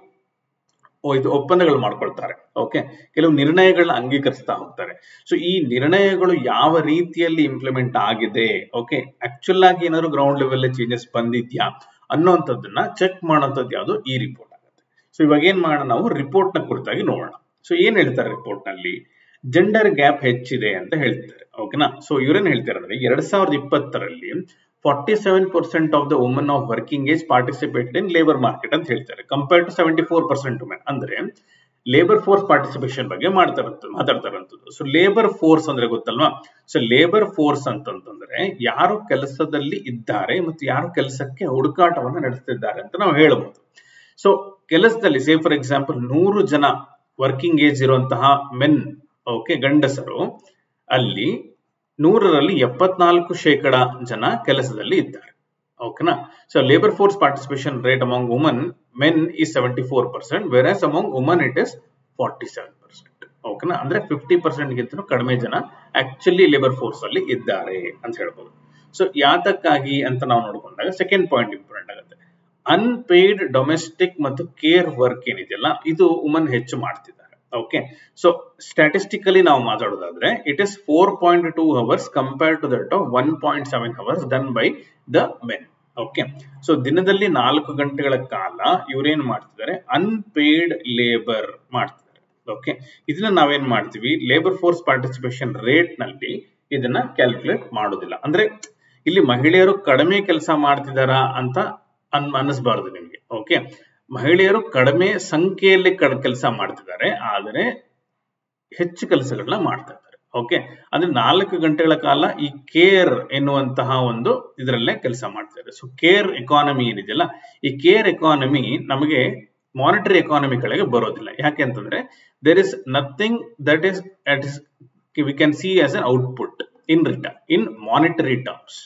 ಇದು ಒಪ್ಪಂದಗಳು ಮಾಡ್ಕೊಳ್ತಾರೆ. ಓಕೆ, ಕೆಲವು ನಿರ್ಣಯಗಳನ್ನ ಅಂಗೀಕರಿಸ್ತಾ ಹೋಗ್ತಾರೆ. ಸೊ ಈ ನಿರ್ಣಯಗಳು ಯಾವ ರೀತಿಯಲ್ಲಿ ಇಂಪ್ಲಿಮೆಂಟ್ ಆಗಿದೆ, ಓಕೆ, ಆಕ್ಚುಲ್ ಆಗಿ ಏನಾದ್ರು ಗ್ರೌಂಡ್ ಲೆವೆಲ್ ಚೇಂಜಸ್ ಬಂದಿದ್ಯಾ ಅನ್ನೋಂಥದ್ದನ್ನ ಚೆಕ್ ಮಾಡೋಂಥದ್ದು ಯಾವುದು ಈ ರಿಪೋರ್ಟ್ ಆಗುತ್ತೆ. ಸೊ ಇವಾಗ ಏನ್ ಮಾಡೋಣ, ನಾವು ರಿಪೋರ್ಟ್ ನ ಕುರಿತಾಗಿ ನೋಡೋಣ. ಸೊ ಏನ್ ಹೇಳ್ತಾರೆ ರಿಪೋರ್ಟ್ ನಲ್ಲಿ, ಜೆಂಡರ್ ಗ್ಯಾಪ್ ಹೆಚ್ಚಿದೆ ಅಂತ ಹೇಳ್ತಾರೆ. ಓಕೆನಾ. ಸೊ ಇವ್ರೇನ್ ಹೇಳ್ತಾರೆ ಅಂದ್ರೆ ಎರಡ್ ಸಾವಿರದ ಇಪ್ಪತ್ತರಲ್ಲಿ forty seven percent of the woman of working age participated in labour market ಅಂತ ಹೇಳ್ತಾರೆ, compare to seventy four percent women. ಅಂದ್ರೆ ಲೇಬರ್ ಫೋರ್ಸ್ ಪಾರ್ಟಿಸಿಪೇಷನ್ ಬಗ್ಗೆ ಮಾಡ್ತಾರಂತ ಮಾತಾಡ್ತಾರಂತದ್ದು. ಸೊ ಲೇಬರ್ ಫೋರ್ಸ್ ಅಂದ್ರೆ ಗೊತ್ತಲ್ವಾ. ಸೊ ಲೇಬರ್ ಫೋರ್ಸ್ ಅಂತಂತಂದ್ರೆ ಯಾರು ಕೆಲಸದಲ್ಲಿ ಇದ್ದಾರೆ ಮತ್ತು ಯಾರು ಕೆಲಸಕ್ಕೆ ಹುಡುಕಾಟವನ್ನು ನಡೆಸ್ತಿದ್ದಾರೆ ಅಂತ ನಾವು ಹೇಳಬಹುದು. ಸೊ ಕೆಲಸದಲ್ಲಿ ಸೇ ಫಾರ್ ಎಕ್ಸಾಂಪಲ್ ನೂರು ಜನ ವರ್ಕಿಂಗ್ ಏಜ್ ಇರುವಂತಹ ಮೆನ್, ಓಕೆ, ಗಂಡಸರು, ಅಲ್ಲಿ ನೂರರಲ್ಲಿ ಎಪ್ಪತ್ನಾಲ್ಕು ಶೇಕಡ ಜನ ಕೆಲಸದಲ್ಲಿ ಇದ್ದಾರೆ. ಓಕೆನಾ. So labour force participation rate among woman men is seventy-four percent, whereas among women it is forty-seven percent. ಓಕೆನಾ. ಅಂದ್ರೆ ಫಿಫ್ಟಿ ಪರ್ಸೆಂಟ್ ಗಿಂತ ಕಡಿಮೆ ಜನ ಆಕ್ಚುಲಿ ಲೇಬರ್ ಫೋರ್ಸ್ ಅಲ್ಲಿ ಇದ್ದಾರೆ ಅಂತ ಹೇಳ್ಬೋದು. ಸೊ ಯಾತಕ್ಕಾಗಿ ಅಂತ ನಾವು ನೋಡ್ಕೊಂಡಾಗ ಸೆಕೆಂಡ್ ಪಾಯಿಂಟ್ ಇಂಪಾರ್ಟೆಂಟ್ ಆಗುತ್ತೆ. ಅನ್ಪೇಯ್ಡ್ ಡೊಮೆಸ್ಟಿಕ್ ಮತ್ತು ಕೇರ್ ವರ್ಕ್ ಏನಿದೆಯಲ್ಲ, ಇದು ವುಮನ್ ಹೆಚ್ಚು ಮಾಡ್ತಿದ್ದಾರೆ. ಓಕೆ, ಸೊ ಸ್ಟ್ಯಾಟಿಸ್ಟಿಕಲಿ ನಾವು ಮಾತಾಡೋದಾದ್ರೆ it is four point two hours compare to that of one point seven hours done by the men. Okay, so ದಿನದಲ್ಲಿ ನಾಲ್ಕು ಗಂಟೆಗಳ ಕಾಲ ಇವ್ರೇನ್ ಮಾಡ್ತಿದ್ದಾರೆ, ಅನ್ಪೇಯ್ಡ್ ಲೇಬರ್ ಮಾಡ್ತಿದ್ದಾರೆ. ಓಕೆ, ಇದನ್ನ ನಾವೇನ್ ಮಾಡ್ತೀವಿ, ಲೇಬರ್ ಫೋರ್ಸ್ ಪಾರ್ಟಿಸಿಪೇಷನ್ ರೇಟ್ ನಲ್ಲಿ ಇದನ್ನ ಕ್ಯಾಲ್ಕುಲೇಟ್ ಮಾಡೋದಿಲ್ಲ. ಅಂದ್ರೆ ಇಲ್ಲಿ ಮಹಿಳೆಯರು ಕಡಿಮೆ ಕೆಲಸ ಮಾಡ್ತಿದಾರಾ ಅಂತ ಅನ್ ಅನ್ನಿಸಬಾರದು ನಿಮ್ಗೆ. ಓಕೆ, ಮಹಿಳೆಯರು ಕಡಿಮೆ ಸಂಖ್ಯೆಯಲ್ಲಿ ಕೆಲಸ ಮಾಡ್ತಿದ್ದಾರೆ, ಆದರೆ ಹೆಚ್ಚು ಕೆಲಸಗಳನ್ನ ಮಾಡ್ತಾ ಇದ್ದಾರೆ. ಓಕೆ, ಅಂದ್ರೆ ನಾಲ್ಕು ಗಂಟೆಗಳ ಕಾಲ ಈ ಕೇರ್ ಎನ್ನುವಂತಹ ಒಂದು ಇದರಲ್ಲೇ ಕೆಲಸ ಮಾಡ್ತಿದ್ದಾರೆ. ಸೊ ಕೇರ್ ಎಕಾನಮಿ ಏನಿದೆಯಲ್ಲ, ಈ ಕೇರ್ ಎಕಾನಮಿ ನಮಗೆ ಮಾನಿಟರಿ ಎಕಾನಮಿ ಕಡೆಗೆ ಬರೋದಿಲ್ಲ. ಯಾಕೆ ಅಂತಂದ್ರೆ there is nothing that is that is we can see as an output in return in monetary terms.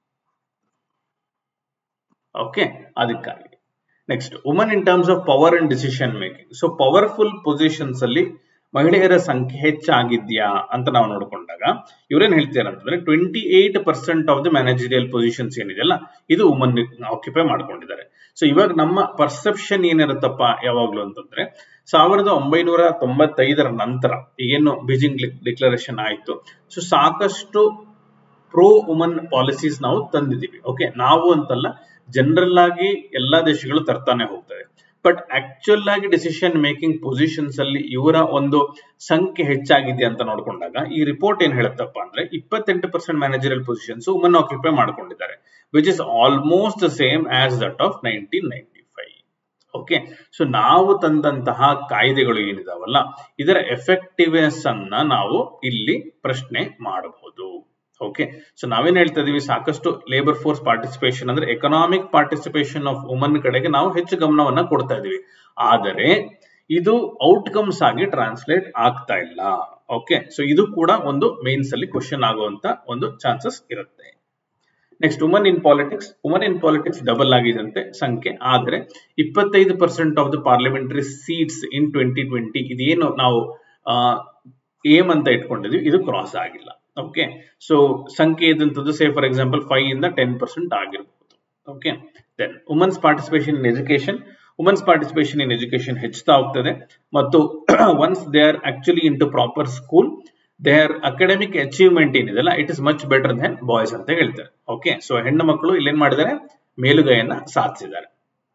Okay, ಅದಕ್ಕಾಗಿ next woman in terms of power and decision making. So powerful positions ಅಲ್ಲಿ ಮಹಿಳೆಯರ ಸಂಖ್ಯೆ ಹೆಚ್ಚಾಗಿದ್ಯಾ ಅಂತ ನಾವು ನೋಡ್ಕೊಂಡಾಗ ಇವ್ರೇನ್ ಹೇಳ್ತಾರೆ ಅಂತಂದ್ರೆ twenty eight percent of the managerial positions ಏನಿದೆಯಲ್ಲ ಇದು ವುಮನ್ ಆಕ್ಯುಪೈ ಮಾಡ್ಕೊಂಡಿದ್ದಾರೆ. ಸೊ ಇವಾಗ ನಮ್ಮ ಪರ್ಸೆಪ್ಷನ್ ಏನಿರುತ್ತಪ್ಪ ಯಾವಾಗ್ಲೂ ಅಂತಂದ್ರೆ ಸಾವಿರದ ಒಂಬೈನೂರ ತೊಂಬತ್ತೈದರ ನಂತರ ಏನು ಬೀಜಿಂಗ್ ಡಿಕ್ಲರೇಷನ್ ಆಯ್ತು, ಸೊ ಸಾಕಷ್ಟು ಪ್ರೋ ವುಮನ್ ಪಾಲಿಸೀಸ್ ನಾವು ತಂದಿದ್ದೀವಿ. ಓಕೆ, ನಾವು ಅಂತಲ್ಲ, ಜನರಲ್ ಆಗಿ ಎಲ್ಲಾ ದೇಶಗಳು ತರ್ತಾನೆ ಹೋಗ್ತವೆ. ಬಟ್ ಆಕ್ಚುಲ್ ಆಗಿ ಡಿಸಿಷನ್ ಮೇಕಿಂಗ್ ಪೊಸಿಷನ್ಸ್ ಅಲ್ಲಿ ಇವರ ಒಂದು ಸಂಖ್ಯೆ ಹೆಚ್ಚಾಗಿದೆ ಅಂತ ನೋಡ್ಕೊಂಡಾಗ ಈ ರಿಪೋರ್ಟ್ ಏನ್ ಹೇಳುತ್ತಪ್ಪ ಅಂದ್ರೆ ಇಪ್ಪತ್ತೆಂಟು percent managerial positions woman occupy ಮಾಡ್ಕೊಂಡಿದ್ದಾರೆ, which is almost the same as that of nineteen ninety five. Okay, so ನಾವು ತಂದಂತಹ ಕಾಯ್ದೆಗಳು ಏನಿದಾವಲ್ಲ ಇದರ ಎಫೆಕ್ಟಿವ್ನೆಸ್ ಅನ್ನ ನಾವು ಇಲ್ಲಿ ಪ್ರಶ್ನೆ ಮಾಡಬಹುದು. ಓಕೆ, ಸೊ ನಾವೇನ್ ಹೇಳ್ತಾ ಇದೀವಿ, ಸಾಕಷ್ಟು ಲೇಬರ್ ಫೋರ್ಸ್ ಪಾರ್ಟಿಸಿಪೇಷನ್ ಅಂದ್ರೆ ಎಕನಾಮಿಕ್ ಪಾರ್ಟಿಸಿಪೇಷನ್ ಆಫ್ ವುಮನ್ ಕಡೆಗೆ ನಾವು ಹೆಚ್ಚು ಗಮನವನ್ನ ಕೊಡ್ತಾ ಇದೀವಿ, ಆದರೆ ಇದು ಔಟ್ಕಮ್ಸ್ ಆಗಿ ಟ್ರಾನ್ಸ್ಲೇಟ್ ಆಗ್ತಾ ಇಲ್ಲ. ಓಕೆ, ಸೊ ಇದು ಕೂಡ ಒಂದು ಮೇನ್ಸ್ ಅಲ್ಲಿ ಕ್ವಶನ್ ಆಗುವಂತ ಒಂದು ಚಾನ್ಸಸ್ ಇರುತ್ತೆ. Next woman in politics. Woman in politics double ಆಗಿದಂತೆ ಸಂಖ್ಯೆ, ಆದರೆ ಇಪ್ಪತ್ತೈದು percent of the parliamentary seats in twenty twenty ಇದೇನು ನಾವು ಏಮ್ ಅಂತ ಇಟ್ಕೊಂಡಿದ್ವಿ ಇದು ಕ್ರಾಸ್ ಆಗಿಲ್ಲ. ಓಕೆ, ಸೊ ಸಂಖ್ಯೆ ಇದಂತದ್ದು ಸೇ ಫಾರ್ ಎಕ್ಸಾಂಪಲ್ ಫೈವ್ ಇಂದ ಟೆನ್ ಪರ್ಸೆಂಟ್ ಆಗಿರ್ಬೋದು. Okay, then women's participation in education. Women's participation in education ಹೆಚ್ಚುತ್ತಾ ಹೋಗ್ತದೆ ಮತ್ತು once they are actually in to proper school their academic achievement ಏನಿದೆಲ್ಲ it is much better than boys ಅಂತ ಹೇಳ್ತಾರೆ. Okay, so ಹೆಣ್ಣು ಮಕ್ಕಳು ಇಲ್ಲೇನ್ ಮಾಡಿದ್ದಾರೆ, ಮೇಲುಗೈಯನ್ನ ಸಾಧಿಸಿದ್ದಾರೆ.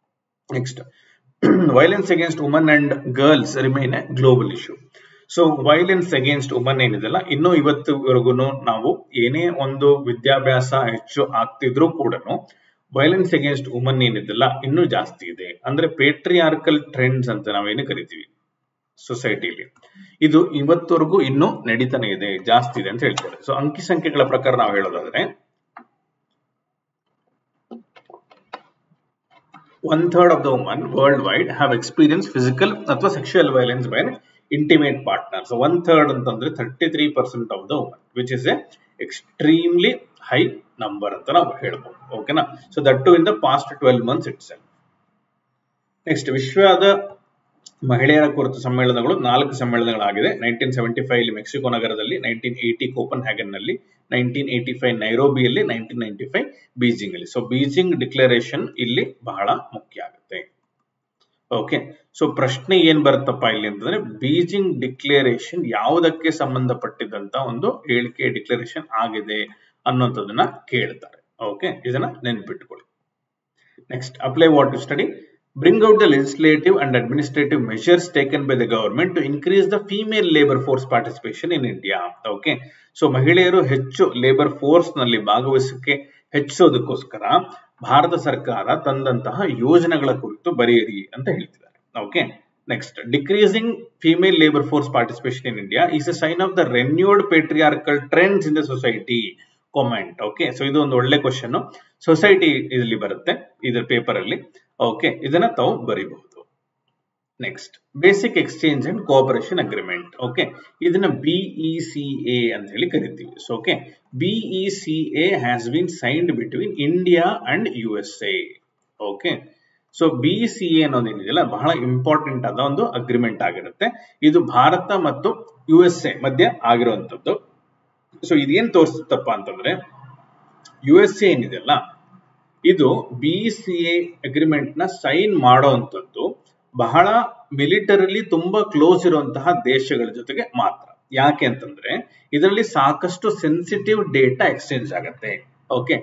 Next, violence against woman and girls remain a global issue. So violence against woman ಏನಿದೆಲ್ಲ, ಇನ್ನೂ ಇವತ್ತುವರೆಗೂ ನಾವು ಏನೇ ಒಂದು ವಿದ್ಯಾಭ್ಯಾಸ ಹೆಚ್ಚು ಆಗ್ತಿದ್ರು ಕೂಡ ವೈಲೆನ್ಸ್ ಅಗೇನ್ಸ್ಟ್ ವುಮನ್ ಏನಿದೆಲ್ಲ ಇನ್ನೂ ಜಾಸ್ತಿ ಇದೆ. ಅಂದ್ರೆ ಪೇಟ್ರಿಯಾರ್ಕಲ್ ಟ್ರೆಂಡ್ಸ್ ಅಂತ ನಾವೇನು ಕರಿತೀವಿ ಸೊಸೈಟಿಲಿ, ಇದು ಇವತ್ತವರೆಗೂ ಇನ್ನೂ ನಡೀತಾನೆ ಇದೆ, ಜಾಸ್ತಿ ಇದೆ ಅಂತ ಹೇಳ್ತಾರೆ. ಸೊ ಅಂಕಿ ಸಂಖ್ಯೆಗಳ ಪ್ರಕಾರ ನಾವು ಹೇಳೋದಾದ್ರೆ, one third of the women worldwide have experienced physical ಅಥವಾ sexual violence by an intimate partner. So one third ಅಂತಂದ್ರೆ thirty-three percent of the women, which is a extremely high number ಅಂತ ನಾವು ಹೇಳ್ಬೋದು. ಓಕೆನಾ? So that too in the past twelve months itself. Next, ವಿಶ್ವದ ಮಹಿಳೆಯರ ಕುರಿತು ಸಮ್ಮೇಳನಗಳು ನಾಲ್ಕು ಸಮ್ಮೇಳನಗಳಾಗಿದೆ. ನೈನ್ಟೀನ್ ಸೆವೆಂಟಿ ಫೈವ್ ಅಲ್ಲಿ ಮೆಕ್ಸಿಕೋ ನಗರದಲ್ಲಿ, ನೈನ್ಟೀನ್ ಏಯ್ಟಿ ಕೋಪನ್ ಹ್ಯಾಗನ್ ನಲ್ಲಿ, ನೈನ್ಟೀನ್ ಏಯ್ಟಿ ಫೈವ್ ನೈರೋಬಿಯಲ್ಲಿ, ನೈನ್ಟೀನ್ ನೈನ್ಟಿ ಫೈವ್ ಬೀಜಿಂಗ್ ಅಲ್ಲಿ. ಸೊ ಬೀಜಿಂಗ್ ಡಿಕ್ಲರೇಷನ್ ಇಲ್ಲಿ ಬಹಳ ಮುಖ್ಯ ಆಗುತ್ತೆ. ಓಕೆ, ಸೊ ಪ್ರಶ್ನೆ ಏನ್ ಬರುತ್ತಪ್ಪ ಇಲ್ಲಿ ಅಂತಂದ್ರೆ, ಬೀಜಿಂಗ್ ಡಿಕ್ಲರೇಷನ್ ಯಾವುದಕ್ಕೆ ಸಂಬಂಧಪಟ್ಟಿದ್ದಂತ ಒಂದು ಹೇಳಿಕೆ ಡಿಕ್ಲರೇಷನ್ ಆಗಿದೆ ಅನ್ನೋಂಥದ್ದನ್ನ ಕೇಳ್ತಾರೆ. ಓಕೆ, ಇದನ್ನ ನೆನ್ಪಿಟ್ಕೊಳ್ಳಿ. Next, apply what you study. Bring out the legislative and administrative measures taken by the government to increase the female labor force participation in India. Okay, so ಮಹಿಳೆಯರು ಹೆಚ್ಚು labour force ನಲ್ಲಿ ಭಾಗವಹಿಸಕ್ಕೆ ಹೆಚ್ಚೋದಕ್ಕೋಸ್ಕರ ಭಾರತ ಸರ್ಕಾರ ತಂದಂತಹ ಯೋಜನೆಗಳ ಕುರಿತು ಬರೆಯಿರಿ ಅಂತ ಹೇಳ್ತಿದ್ದಾರೆ. Okay, next, decreasing female labour force participation in India is a sign of the renewed patriarchal trends in the society. Comment. Okay, so ಇದು ಒಂದು ಒಳ್ಳೆ ಕ್ವಶನ್. ಸೊಸೈಟಿ ಇದರಲ್ಲಿ ಬರುತ್ತೆ ಇದರ ಪೇಪರ್ ಅಲ್ಲಿ. ಓಕೆ, ಇದನ್ನ ತಾವು ಬರೀಬಹುದು. Next, basic exchange and cooperation agreement. Okay, ಇದನ್ನ ಬಿಇಸಿಎ ಅಂತ ಹೇಳಿ ಕರಿತೀವಿ. So okay, BECA has been signed between India and U S A. Okay, so BECA ಅನ್ನೋದೇನಿದೆಯಲ್ಲ ಬಹಳ ಇಂಪಾರ್ಟೆಂಟ್ ಆದ ಒಂದು ಅಗ್ರಿಮೆಂಟ್ ಆಗಿರುತ್ತೆ. ಇದು ಭಾರತ ಮತ್ತು ಯು ಎಸ್ ಎ ಮಧ್ಯೆ ಆಗಿರುವಂತದ್ದು. ಸೊ ಇದೇನ್ ತೋರಿಸುತ್ತಪ್ಪ ಅಂತಂದ್ರೆ, ಯು ಎಸ್ ಎ ಏನಿದೆಯಲ್ಲ ಇದು ಬಿಇಸಿಎ ಅಗ್ರಿಮೆಂಟ್ ನ ಸೈನ್ ಮಾಡೋವಂಥದ್ದು ಬಹಳ ಮಿಲಿಟರಿಲಿ ತುಂಬಾ ಕ್ಲೋಸ್ ಇರುವಂತಹ ದೇಶಗಳ ಜೊತೆಗೆ ಮಾತ್ರ. ಯಾಕೆ ಅಂತಂದ್ರೆ ಇದರಲ್ಲಿ ಸಾಕಷ್ಟು ಸೆನ್ಸಿಟಿವ್ ಡೇಟಾ ಎಕ್ಸ್ಚೇಂಜ್ ಆಗತ್ತೆ. ಓಕೆ,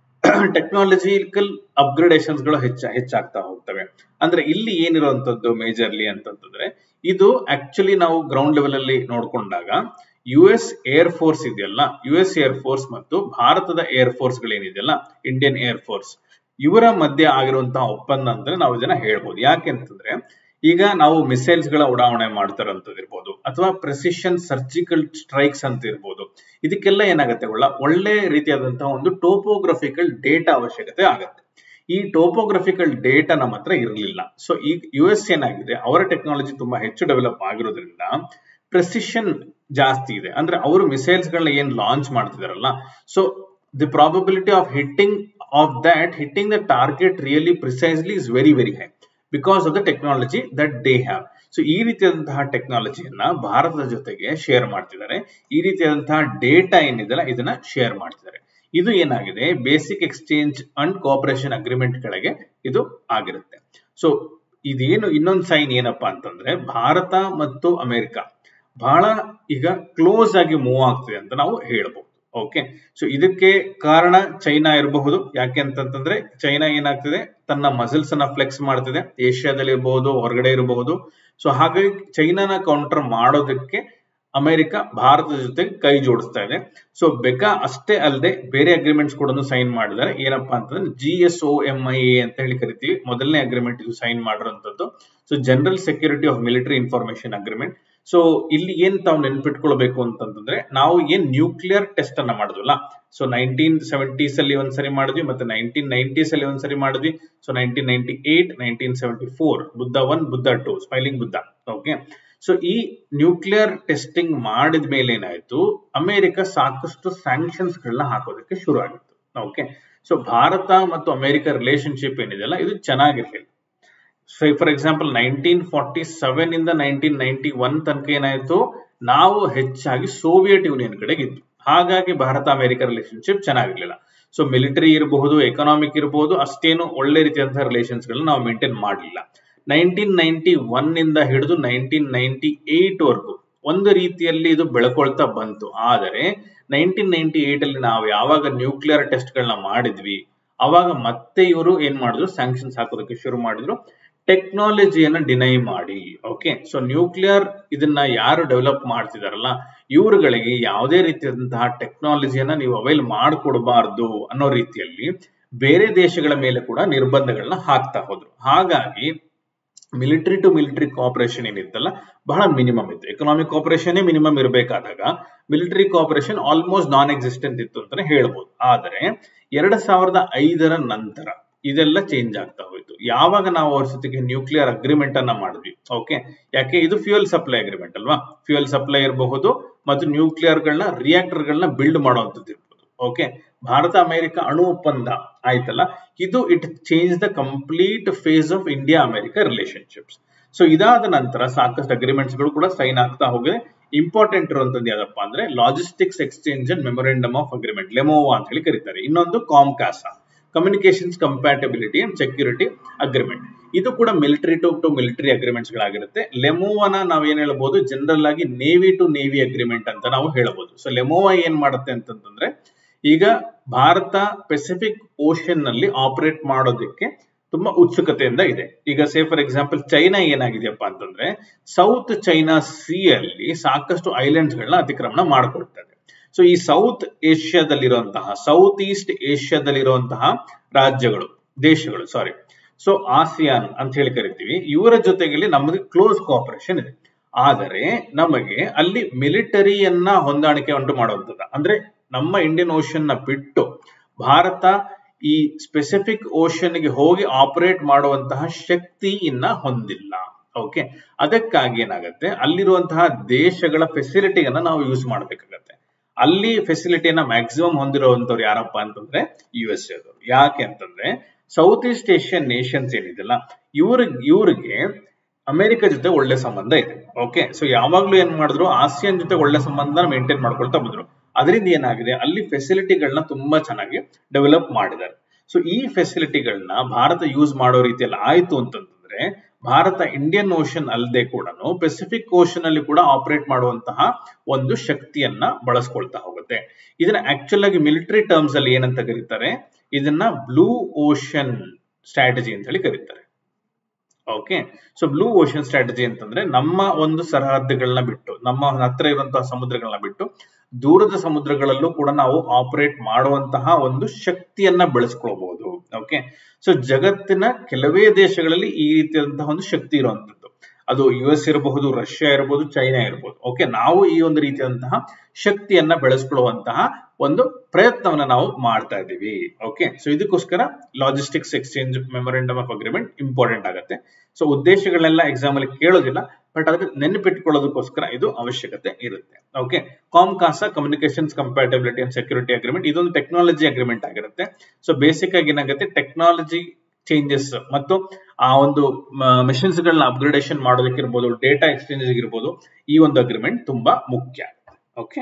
ಟೆಕ್ನಾಲಜಿಕಲ್ ಅಪ್ಗ್ರೇಡೇಷನ್ಸ್ ಗಳು ಹೆಚ್ಚ ಹೆಚ್ಚಾಗ್ತಾ ಹೋಗ್ತವೆ. ಅಂದ್ರೆ ಇಲ್ಲಿ ಏನಿರುವಂತದ್ದು ಮೇಜರ್ಲಿ ಅಂತಂದ್ರೆ, ಇದು ಆಕ್ಚುಲಿ ನಾವು ಗ್ರೌಂಡ್ ಲೆವೆಲ್ ಅಲ್ಲಿ ನೋಡ್ಕೊಂಡಾಗ ಯು ಎಸ್ ಏರ್ ಫೋರ್ಸ್ ಇದೆಯಲ್ಲ, ಯು ಎಸ್ ಏರ್ ಫೋರ್ಸ್ ಮತ್ತು ಭಾರತದ ಏರ್ ಫೋರ್ಸ್ ಗಳೇನಿದೆಯಲ್ಲ, ಇಂಡಿಯನ್ ಏರ್ ಫೋರ್ಸ್, ಇವರ ಮಧ್ಯೆ ಆಗಿರುವಂತಹ ಒಪ್ಪಂದ ಅಂದ್ರೆ ನಾವು ಇದನ್ನ ಹೇಳ್ಬೋದು. ಯಾಕೆ ಅಂತಂದ್ರೆ, ಈಗ ನಾವು ಮಿಸೈಲ್ಸ್ ಗಳ ಉಡಾವಣೆ ಮಾಡ್ತಾರಂತದ್ದು ಇರ್ಬೋದು, ಅಥವಾ ಪ್ರೆಸಿಷನ್ ಸರ್ಜಿಕಲ್ ಸ್ಟ್ರೈಕ್ಸ್ ಅಂತ ಇರ್ಬೋದು. ಇದಕ್ಕೆಲ್ಲ ಏನಾಗುತ್ತೆ, ಒಳ್ಳ ಒಳ್ಳೆ ರೀತಿಯಾದಂತಹ ಒಂದು ಟೋಪೋಗ್ರಫಿಕಲ್ ಡೇಟಾ ಅವಶ್ಯಕತೆ ಆಗುತ್ತೆ. ಈ ಟೋಪೋಗ್ರಫಿಕಲ್ ಡೇಟಾ ನಮ್ಮ ಹತ್ರ ಇರಲಿಲ್ಲ. ಸೊ ಈಗ ಯು ಎಸ್ ಏನಾಗಿದೆ, ಅವರ ಟೆಕ್ನಾಲಜಿ ತುಂಬಾ ಹೆಚ್ಚು ಡೆವಲಪ್ ಆಗಿರೋದ್ರಿಂದ ಪ್ರೆಸಿಷನ್ ಜಾಸ್ತಿ ಇದೆ. ಅಂದ್ರೆ ಅವರು ಮಿಸೈಲ್ಸ್ ಗಳನ್ನ ಏನ್ ಲಾಂಚ್ ಮಾಡ್ತಿದಾರಲ್ಲ, so the probability of hitting of that hitting the target really precisely is very very high because of the technology that they have. So ಈ ರೀತಿಯಾದಂತಹ ಟೆಕ್ನಾಲಜಿಯನ್ನ ಭಾರತದ ಜೊತೆಗೆ ಶೇರ್ ಮಾಡ್ತಿದ್ದಾರೆ. ಈ ರೀತಿಯಾದಂತಹ ಡೇಟಾ ಏನಿದೆಲ್ಲ ಇದನ್ನ ಶೇರ್ ಮಾಡ್ತಿದ್ದಾರೆ. ಇದು ಏನಾಗಿದೆ, basic exchange and cooperation agreement ಕೆಳಗೆ ಇದು ಆಗಿರುತ್ತೆ. ಸೊ ಇದೇನು ಇನ್ನೊಂದು ಸೈನ್ ಏನಪ್ಪಾ ಅಂತಂದ್ರೆ, ಭಾರತ ಮತ್ತು ಅಮೆರಿಕ ಬಹಳ ಈಗ ಕ್ಲೋಸ್ ಆಗಿ ಮೂವ್ ಆಗ್ತಿದೆ ಅಂತ ನಾವು ಹೇಳ್ಬಹುದು. ಓಕೆ, ಸೊ ಇದಕ್ಕೆ ಕಾರಣ ಚೈನಾ ಇರಬಹುದು. ಯಾಕೆ ಅಂತಂತಂದ್ರೆ ಚೈನಾ ಏನಾಗ್ತಿದೆ, ತನ್ನ ಮಸಲ್ಸ್ ಅನ್ನ ಫ್ಲೆಕ್ಸ್ ಮಾಡ್ತಿದೆ, ಏಷ್ಯಾದಲ್ಲಿ ಇರಬಹುದು, ಹೊರಗಡೆ ಇರಬಹುದು. ಸೊ ಹಾಗಾಗಿ ಚೈನಾನ ಕೌಂಟರ್ ಮಾಡೋದಕ್ಕೆ ಅಮೆರಿಕ ಭಾರತದ ಜೊತೆಗೆ ಕೈ ಜೋಡಿಸ್ತಾ ಇದೆ. ಸೊ ಬೇಕಾ ಅಷ್ಟೇ ಅಲ್ಲದೆ ಬೇರೆ ಅಗ್ರಿಮೆಂಟ್ಸ್ ಕೂಡ ಸೈನ್ ಮಾಡಿದ್ದಾರೆ. ಏನಪ್ಪಾ ಅಂತಂದ್ರೆ G S O M I A ಅಂತ ಹೇಳಿ ಕರಿತೀವಿ. ಮೊದಲನೇ ಅಗ್ರಿಮೆಂಟ್ ಇದು ಸೈನ್ ಮಾಡಿರುವಂತದ್ದು. So general security of military information agreement. So ಇಲ್ಲಿ ಏನ್ ತಾವು ನೆನ್ಪಿಟ್ಕೊಳ್ಬೇಕು ಅಂತಂದ್ರೆ, ನಾವು ಏನ್ ನ್ಯೂಕ್ಲಿಯರ್ ಟೆಸ್ಟ್ ಅನ್ನ ಮಾಡಿದ್ವಲ್ಲ, ಸೊ ನೈನ್ಟೀನ್ ಸೆವೆಂಟೀಸ್ ಅಲ್ಲಿ ಒಂದ್ಸರಿ ಮಾಡಿದ್ವಿ, ಮತ್ತೆ ನೈನ್ಟೀನ್ ನೈನ್ಟೀಸ್ ಅಲ್ಲಿ ಒಂದ್ಸರಿ ಮಾಡಿದ್ವಿ. So nineteen ninety eight, nineteen seventy four, Buddha one, Buddha two, smiling Buddha. Okay, so ಈ ನ್ಯೂಕ್ಲಿಯರ್ ಟೆಸ್ಟಿಂಗ್ ಮಾಡಿದ ಮೇಲೆ ಏನಾಯ್ತು, ಅಮೆರಿಕ ಸಾಕಷ್ಟು ಸ್ಯಾಂಕ್ಷನ್ಸ್ ಗಳನ್ನ ಹಾಕೋದಕ್ಕೆ ಶುರು ಆಗಿತ್ತು. ಓಕೆ, ಸೊ ಭಾರತ ಮತ್ತು ಅಮೆರಿಕ ರಿಲೇಶನ್ಶಿಪ್ ಏನಿದೆಯಲ್ಲ ಇದು ಚೆನ್ನಾಗಿರ್ಲಿಲ್ಲ. So for example nineteen forty seven ಇಂದ ನೈನ್ಟೀನ್ ನೈನ್ಟಿ ಒನ್ ತನಕ ಏನಾಯ್ತು, ನಾವು ಹೆಚ್ಚಾಗಿ ಸೋವಿಯತ್ ಯೂನಿಯನ್ ಕಡೆಗೆ ಇದ್ವಿ. ಹಾಗಾಗಿ ಭಾರತ ಅಮೆರಿಕ ರಿಲೇಶನ್ಶಿಪ್ ಚೆನ್ನಾಗಿರ್ಲಿಲ್ಲ. ಸೊ ಮಿಲಿಟರಿ ಇರಬಹುದು, ಎಕನಾಮಿಕ್ ಇರಬಹುದು, ಅಷ್ಟೇನು ಒಳ್ಳೆ ರೀತಿಯಾದಂತಹ ರಿಲೇಷನ್ಸ್ ಗಳನ್ನ ನಾವು ಮೇಂಟೈನ್ ಮಾಡಲಿಲ್ಲ. ನೈನ್ಟೀನ್ ನೈನ್ಟಿ ಒನ್ ಇಂದ ಹಿಡಿದು ನೈನ್ಟೀನ್ ನೈನ್ಟಿ ಏಟ್ ವರೆಗೂ ಒಂದು ರೀತಿಯಲ್ಲಿ ಇದು ಬೆಳ್ಕೊಳ್ತಾ ಬಂತು. ಆದರೆ ನೈನ್ಟೀನ್ ನೈನ್ಟಿ ಏಟ್ ಅಲ್ಲಿ ನಾವು ಯಾವಾಗ ನ್ಯೂಕ್ಲಿಯರ್ ಟೆಸ್ಟ್ ಗಳನ್ನ ಮಾಡಿದ್ವಿ, ಅವಾಗ ಮತ್ತೆ ಇವರು ಏನ್ ಮಾಡಿದ್ರು, ಸ್ಯಾಂಕ್ಷನ್ಸ್ ಹಾಕೋದಕ್ಕೆ ಶುರು ಮಾಡಿದ್ರು. ಟೆಕ್ನಾಲಜಿಯನ್ನ ಡಿನೈ ಮಾಡಿ. ಓಕೆ, ಸೊ ನ್ಯೂಕ್ಲಿಯರ್ ಇದನ್ನ ಯಾರು ಡೆವಲಪ್ ಮಾಡ್ತಿದಾರಲ್ಲ ಇವರುಗಳಿಗೆ ಯಾವುದೇ ರೀತಿಯಾದಂತಹ ಟೆಕ್ನಾಲಜಿಯನ್ನ ನೀವು ಅವೈಲ್ ಮಾಡಿಕೊಡಬಾರ್ದು ಅನ್ನೋ ರೀತಿಯಲ್ಲಿ ಬೇರೆ ದೇಶಗಳ ಮೇಲೆ ಕೂಡ ನಿರ್ಬಂಧಗಳನ್ನ ಹಾಕ್ತಾ ಹೋದ್ರು. ಹಾಗಾಗಿ ಮಿಲಿಟರಿ ಟು ಮಿಲಿಟರಿ ಕೋಆಪರೇಷನ್ ಏನಿತ್ತಲ್ಲ ಬಹಳ ಮಿನಿಮಮ್ ಇತ್ತು. ಎಕನಾಮಿಕ್ ಕೋಆಪರೇಷನ್ ಮಿನಿಮಮ್ ಇರಬೇಕಾದಾಗ military cooperation almost non existent ಇತ್ತು ಅಂತಾನೆ ಹೇಳ್ಬೋದು. ಆದರೆ ಎರಡ್ ಸಾವಿರದ ಐದರ ನಂತರ ಇದೆಲ್ಲ ಚೇಂಜ್ ಆಗ್ತಾ ಹೋಯ್ತು. ಯಾವಾಗ ನಾವು ಅವ್ರ ಜೊತೆಗೆ ನ್ಯೂಕ್ಲಿಯರ್ ಅಗ್ರಿಮೆಂಟ್ ಅನ್ನ ಮಾಡಿದ್ವಿ. ಓಕೆ, ಯಾಕೆ ಇದು ಫ್ಯೂಯಲ್ ಸಪ್ಲೈ ಅಗ್ರಿಮೆಂಟ್ ಅಲ್ವಾ, ಫ್ಯೂಯಲ್ ಸಪ್ಲೈ ಇರಬಹುದು ಮತ್ತು ನ್ಯೂಕ್ಲಿಯರ್ ಗಳನ್ನ ರಿಯಾಕ್ಟರ್ ಗಳನ್ನ ಬಿಲ್ಡ್ ಮಾಡುವಂತದ್ದು ಇರ್ಬೋದು. ಓಕೆ, ಭಾರತ ಅಮೆರಿಕ ಅಣು ಒಪ್ಪಂದ ಆಯ್ತಲ್ಲ, ಇದು it change the complete face of India America relationships. So ಇದಾದ ನಂತರ ಸಾಕಷ್ಟು ಅಗ್ರಿಮೆಂಟ್ಸ್ ಗಳು ಕೂಡ ಸೈನ್ ಆಗ್ತಾ ಹೋಗಿದೆ. ಇಂಪಾರ್ಟೆಂಟ್ ಇರುವಂತದ್ದು ಯಾವ್ದಪ್ಪ ಅಂದ್ರೆ logistics exchange and memorandum of agreement, LEMOA ಅಂತ ಹೇಳಿ ಕರೀತಾರೆ. ಇನ್ನೊಂದು COMCASA, communications compatibility and security agreement. ಇದು ಕೂಡ military to to military agreements ಗಳಾಗಿರುತ್ತೆ. ಲೆಮೋವಾನ ನಾವು ಏನ್ ಹೇಳ್ಬಹುದು, ಜನರಲ್ ಆಗಿ ನೇವಿ ಟು ನೇವಿ ಅಗ್ರಿಮೆಂಟ್ ಅಂತ ನಾವು ಹೇಳ್ಬಹುದು. ಸೊ ಲೆಮೋವಾ ಏನ್ ಮಾಡುತ್ತೆ ಅಂತಂದ್ರೆ, ಈಗ ಭಾರತ ಪೆಸಿಫಿಕ್ ಓಷನ್ ನಲ್ಲಿ ಆಪರೇಟ್ ಮಾಡೋದಕ್ಕೆ ತುಂಬಾ ಉತ್ಸುಕತೆಯಿಂದ ಇದೆ. ಈಗ ಸೇ ಫಾರ್ ಎಕ್ಸಾಂಪಲ್ ಚೈನಾ ಏನಾಗಿದೆಯಪ್ಪ ಅಂತಂದ್ರೆ, ಸೌತ್ ಚೈನಾ ಸಿ ಅಲ್ಲಿ ಸಾಕಷ್ಟು ಐಲ್ಯಾಂಡ್ಸ್ ಗಳನ್ನ ಅತಿಕ್ರಮಣ ಮಾಡಿಕೊಡ್ತದೆ. ಸೊ ಈ ಸೌತ್ ಏಷ್ಯಾದಲ್ಲಿರುವಂತಹ ಸೌತ್ ಈಸ್ಟ್ ಏಷ್ಯಾದಲ್ಲಿರುವಂತಹ ರಾಜ್ಯಗಳು ದೇಶಗಳು ಸಾರಿ ಸೊ ಆಸಿಯಾನ್ ಅಂತ ಹೇಳಿ ಕರಿತೀವಿ, ಇವರ ಜೊತೆಗೆ ನಮಗೆ ಕ್ಲೋಸ್ ಕೋಆಪರೇಷನ್ ಇದೆ. ಆದರೆ ನಮಗೆ ಅಲ್ಲಿ ಮಿಲಿಟರಿಯನ್ನ ಹೊಂದಾಣಿಕೆ ಉಂಟು ಮಾಡುವಂಥದ್ದು, ಅಂದ್ರೆ ನಮ್ಮ ಇಂಡಿಯನ್ ಓಷನ್ ನ ಬಿಟ್ಟು ಭಾರತ ಈ ಸ್ಪೆಸಿಫಿಕ್ ಓಷನ್ ಗೆ ಹೋಗಿ ಆಪರೇಟ್ ಮಾಡುವಂತಹ ಶಕ್ತಿ ಇನ್ನ ಹೊಂದಿಲ್ಲ. ಓಕೆ, ಅದಕ್ಕಾಗಿ ಏನಾಗುತ್ತೆ, ಅಲ್ಲಿರುವಂತಹ ದೇಶಗಳ ಫೆಸಿಲಿಟಿಯನ್ನ ನಾವು ಯೂಸ್ ಮಾಡಬೇಕಾಗತ್ತೆ. ಅಲ್ಲಿ ಫೆಸಿಲಿಟಿಯನ್ನ ಮ್ಯಾಕ್ಸಿಮಮ್ ಹೊಂದಿರುವಂತವ್ರು ಯಾರಪ್ಪ ಅಂತಂದ್ರೆ ಯು ಎಸ್ ಎ ಅವರು. ಯಾಕೆ ಅಂತಂದ್ರೆ ಸೌತ್ ಈಸ್ಟ್ ಏಷ್ಯನ್ ನೇಷನ್ಸ್ ಏನಿದೆಲ್ಲ ಇವ್ರಿಗೆ ಇವ್ರಿಗೆ ಅಮೆರಿಕ ಜೊತೆ ಒಳ್ಳೆ ಸಂಬಂಧ ಇದೆ. ಓಕೆ, ಸೊ ಯಾವಾಗ್ಲೂ ಏನ್ ಮಾಡಿದ್ರು ಆಸಿಯಾನ್ ಜೊತೆ ಒಳ್ಳೆ ಸಂಬಂಧ ಮೇಂಟೈನ್ ಮಾಡ್ಕೊಳ್ತಾ ಬಂದ್ರು. ಅದರಿಂದ ಏನಾಗಿದೆ, ಅಲ್ಲಿ ಫೆಸಿಲಿಟಿಗಳನ್ನ ತುಂಬಾ ಚೆನ್ನಾಗಿ ಡೆವಲಪ್ ಮಾಡಿದ್ದಾರೆ. ಸೊ ಈ ಫೆಸಿಲಿಟಿಗಳನ್ನ ಭಾರತ ಯೂಸ್ ಮಾಡೋ ರೀತಿಯಲ್ಲಿ ಆಯ್ತು ಅಂತಂದ್ರೆ ಭಾರತ ಇಂಡಿಯನ್ ಓಷನ್ ಅಲ್ಲದೆ ಕೂಡ ಪೆಸಿಫಿಕ್ ಓಷನ್ ಅಲ್ಲಿ ಕೂಡ ಆಪರೇಟ್ ಮಾಡುವಂತಹ ಒಂದು ಶಕ್ತಿಯನ್ನ ಬಳಸ್ಕೊಳ್ತಾ ಹೋಗುತ್ತೆ. ಇದನ್ನ ಆಕ್ಚುಲ್ ಆಗಿ ಮಿಲಿಟರಿ ಟರ್ಮ್ಸ್ ಅಲ್ಲಿ ಏನಂತ ಕರೀತಾರೆ, ಇದನ್ನ ಬ್ಲೂ ಓಷನ್ ಸ್ಟ್ರಾಟಜಿ ಅಂತ ಹೇಳಿ ಕರೀತಾರೆ. Okay, so blue ocean strategy ಅಂತಂದ್ರೆ ನಮ್ಮ ಒಂದು ಸರಹದ್ದುಗಳನ್ನ ಬಿಟ್ಟು, ನಮ್ಮ ಹತ್ರ ಇರುವಂತಹ ಸಮುದ್ರಗಳನ್ನ ಬಿಟ್ಟು ದೂರದ ಸಮುದ್ರಗಳಲ್ಲೂ ಕೂಡ ನಾವು ಆಪರೇಟ್ ಮಾಡುವಂತಹ ಒಂದು ಶಕ್ತಿಯನ್ನ ಬೆಳೆಸ್ಕೊಳ್ಬಹುದು. ಓಕೆ, ಸೊ ಜಗತ್ತಿನ ಕೆಲವೇ ದೇಶಗಳಲ್ಲಿ ಈ ರೀತಿಯಾದಂತಹ ಒಂದು ಶಕ್ತಿ ಇರುವಂತದ್ದು, ಅದು ಯು ಎಸ್ ಇರಬಹುದು, ರಷ್ಯಾ ಇರಬಹುದು, ಚೈನಾ ಇರಬಹುದು. ಓಕೆ, ನಾವು ಈ ಒಂದು ರೀತಿಯಾದಂತಹ ಶಕ್ತಿಯನ್ನ ಬೆಳೆಸ್ಕೊಳ್ಳುವಂತಹ ಒಂದು ಪ್ರಯತ್ನವನ್ನ ನಾವು ಮಾಡ್ತಾ ಇದ್ದೀವಿ. ಓಕೆ, ಸೊ ಇದಕ್ಕೋಸ್ಕರ logistics exchange memorandum of agreement important ಆಗುತ್ತೆ. ಸೊ ಉದ್ದೇಶಗಳನ್ನೆಲ್ಲ ಎಕ್ಸಾಮ್ ಅಲ್ಲಿ ಕೇಳೋದಿಲ್ಲ, ಬಟ್ ಅದಕ್ಕೆ ನೆನಪಿಟ್ಕೊಳ್ಳೋದಕ್ಕೋಸ್ಕರ ಇದು ಅವಶ್ಯಕತೆ ಇರುತ್ತೆ. Okay, COMCASA communications compatibility and security agreement, ಇದೊಂದು ಟೆಕ್ನಾಲಜಿ ಅಗ್ರಿಮೆಂಟ್ ಆಗಿರುತ್ತೆ. ಸೊ ಬೇಸಿಕ್ ಆಗಿ ಏನಾಗುತ್ತೆ, ಟೆಕ್ನಾಲಜಿ ಚೇಂಜಸ್ ಮತ್ತು ಆ ಒಂದು ಮೆಷಿನ್ಸ್ ಗಳನ್ನ ಅಪ್ಗ್ರೇಡೇಷನ್ ಮಾಡೋದಕ್ಕೆ ಇರ್ಬೋದು, ಡೇಟಾ ಎಕ್ಸ್ಚೇಂಜ್ ಇರ್ಬೋದು, ಈ ಒಂದು ಅಗ್ರಿಮೆಂಟ್ ತುಂಬಾ ಮುಖ್ಯ. ಓಕೆ,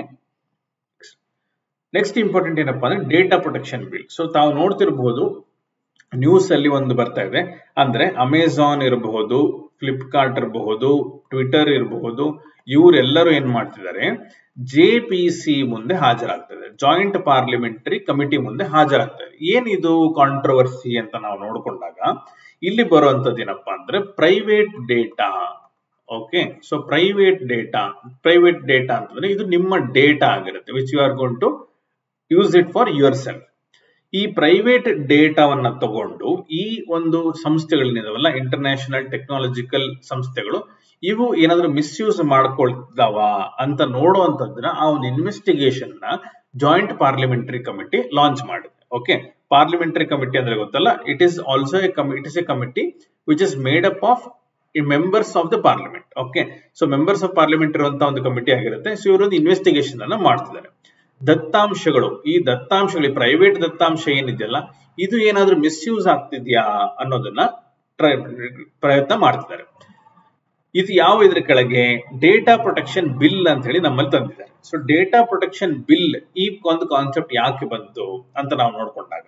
ನೆಕ್ಸ್ಟ್ ಇಂಪಾರ್ಟೆಂಟ್ ಏನಪ್ಪಾ ಅಂದ್ರೆ ಡೇಟಾ ಪ್ರೊಟೆಕ್ಷನ್ ಬಿಲ್. ಸೊ ತಾವು ನೋಡ್ತಿರಬಹುದು ನ್ಯೂಸ್ ಅಲ್ಲಿ ಒಂದು ಬರ್ತಾ ಇದೆ, ಅಂದ್ರೆ ಅಮೆಜಾನ್ ಇರಬಹುದು, ಫ್ಲಿಪ್ಕಾರ್ಟ್ ಇರಬಹುದು, ಟ್ವಿಟರ್ ಇರಬಹುದು, ಇವರೆಲ್ಲರೂ ಏನ್ ಮಾಡ್ತಿದ್ದಾರೆ, ಜೆ ಪಿ ಸಿ ಮುಂದೆ ಹಾಜರಾಗ್ತದೆ, ಜಾಯಿಂಟ್ ಪಾರ್ಲಿಮೆಂಟರಿ ಕಮಿಟಿ ಮುಂದೆ ಹಾಜರಾಗ್ತದೆ. ಏನಿದು ಕಾಂಟ್ರವರ್ಸಿ ಅಂತ ನಾವು ನೋಡ್ಕೊಂಡಾಗ ಇಲ್ಲಿ ಬರುವಂತದ್ದು ಏನಪ್ಪಾ ಅಂದ್ರೆ private data. Okay, so private data private data ಅಂತಂದ್ರೆ ಇದು ನಿಮ್ಮ ಡೇಟಾ ಆಗಿರುತ್ತೆ, which you are going to use it for yourself. ಈ ಪ್ರೈವೇಟ್ ಡೇಟಾವನ್ನ ತಗೊಂಡು ಈ ಒಂದು ಸಂಸ್ಥೆಗಳೇನಿದಾವಲ್ಲ, ಇಂಟರ್ನ್ಯಾಷನಲ್ ಟೆಕ್ನಾಲಜಿಕಲ್ ಸಂಸ್ಥೆಗಳು, ಇವು ಏನಾದ್ರೂ ಮಿಸ್ಯೂಸ್ ಮಾಡ್ಕೊಳ್ತಾವ ಅಂತ ನೋಡುವಂತದ್ದನ್ನ ಆ ಒಂದು ಇನ್ವೆಸ್ಟಿಗೇಷನ್ ನ ಜಾಯಿಂಟ್ ಪಾರ್ಲಿಮೆಂಟರಿ ಕಮಿಟಿ ಲಾಂಚ್ ಮಾಡಿದೆ. ಓಕೆ, ಪಾರ್ಲಿಮೆಂಟರಿ ಕಮಿಟಿ ಅಂದ್ರೆ ಗೊತ್ತಲ್ಲ, it is also a it is a committee which is made up of members of the parliament. Okay, so members of parliament ಇರುವಂತಹ ಒಂದು committee ಆಗಿರುತ್ತೆ. So ಇವರೊಂದು investigation ಅನ್ನ ಮಾಡ್ತಿದ್ದಾರೆ. ದತ್ತಾಂಶಗಳು, ಈ ದತ್ತಾಂಶಗಳು private ದತ್ತಾಂಶ ಏನಿದೆಯಲ್ಲ, ಇದು ಏನಾದ್ರೂ ಮಿಸ್ಯೂಸ್ ಆಗ್ತಿದ್ಯಾ ಅನ್ನೋದನ್ನ ಪ್ರಯತ್ನ ಮಾಡ್ತಿದ್ದಾರೆ. ಇದು ಯಾವ ಇದ್ರ ಕೆಳಗೆ, ಡೇಟಾ ಪ್ರೊಟೆಕ್ಷನ್ ಬಿಲ್ ಅಂತ ಹೇಳಿ ನಮ್ಮಲ್ಲಿ ತಂದಿದ್ದಾರೆ. ಸೊ ಡೇಟಾ ಪ್ರೊಟೆಕ್ಷನ್ ಬಿಲ್ ಈ ಒಂದು ಕಾನ್ಸೆಪ್ಟ್ ಯಾಕೆ ಬಂತು ಅಂತ ನಾವು ನೋಡ್ಕೊಂಡಾಗ,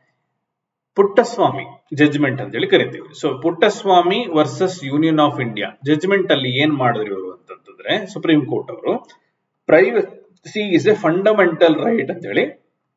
ಪುಟ್ಟಸ್ವಾಮಿ ಜಡ್ಜ್ಮೆಂಟ್ ಅಂತ ಹೇಳಿ ಕರಿತೀವಿ. So Puttaswamy versus Union of India judgement ಅಲ್ಲಿ ಏನ್ ಮಾಡಿದ್ರು ಇವರು ಅಂತಂದ್ರೆ, ಸುಪ್ರೀಂ ಕೋರ್ಟ್ ಅವರು privacy is a fundamental right ಅಂತ ಹೇಳಿ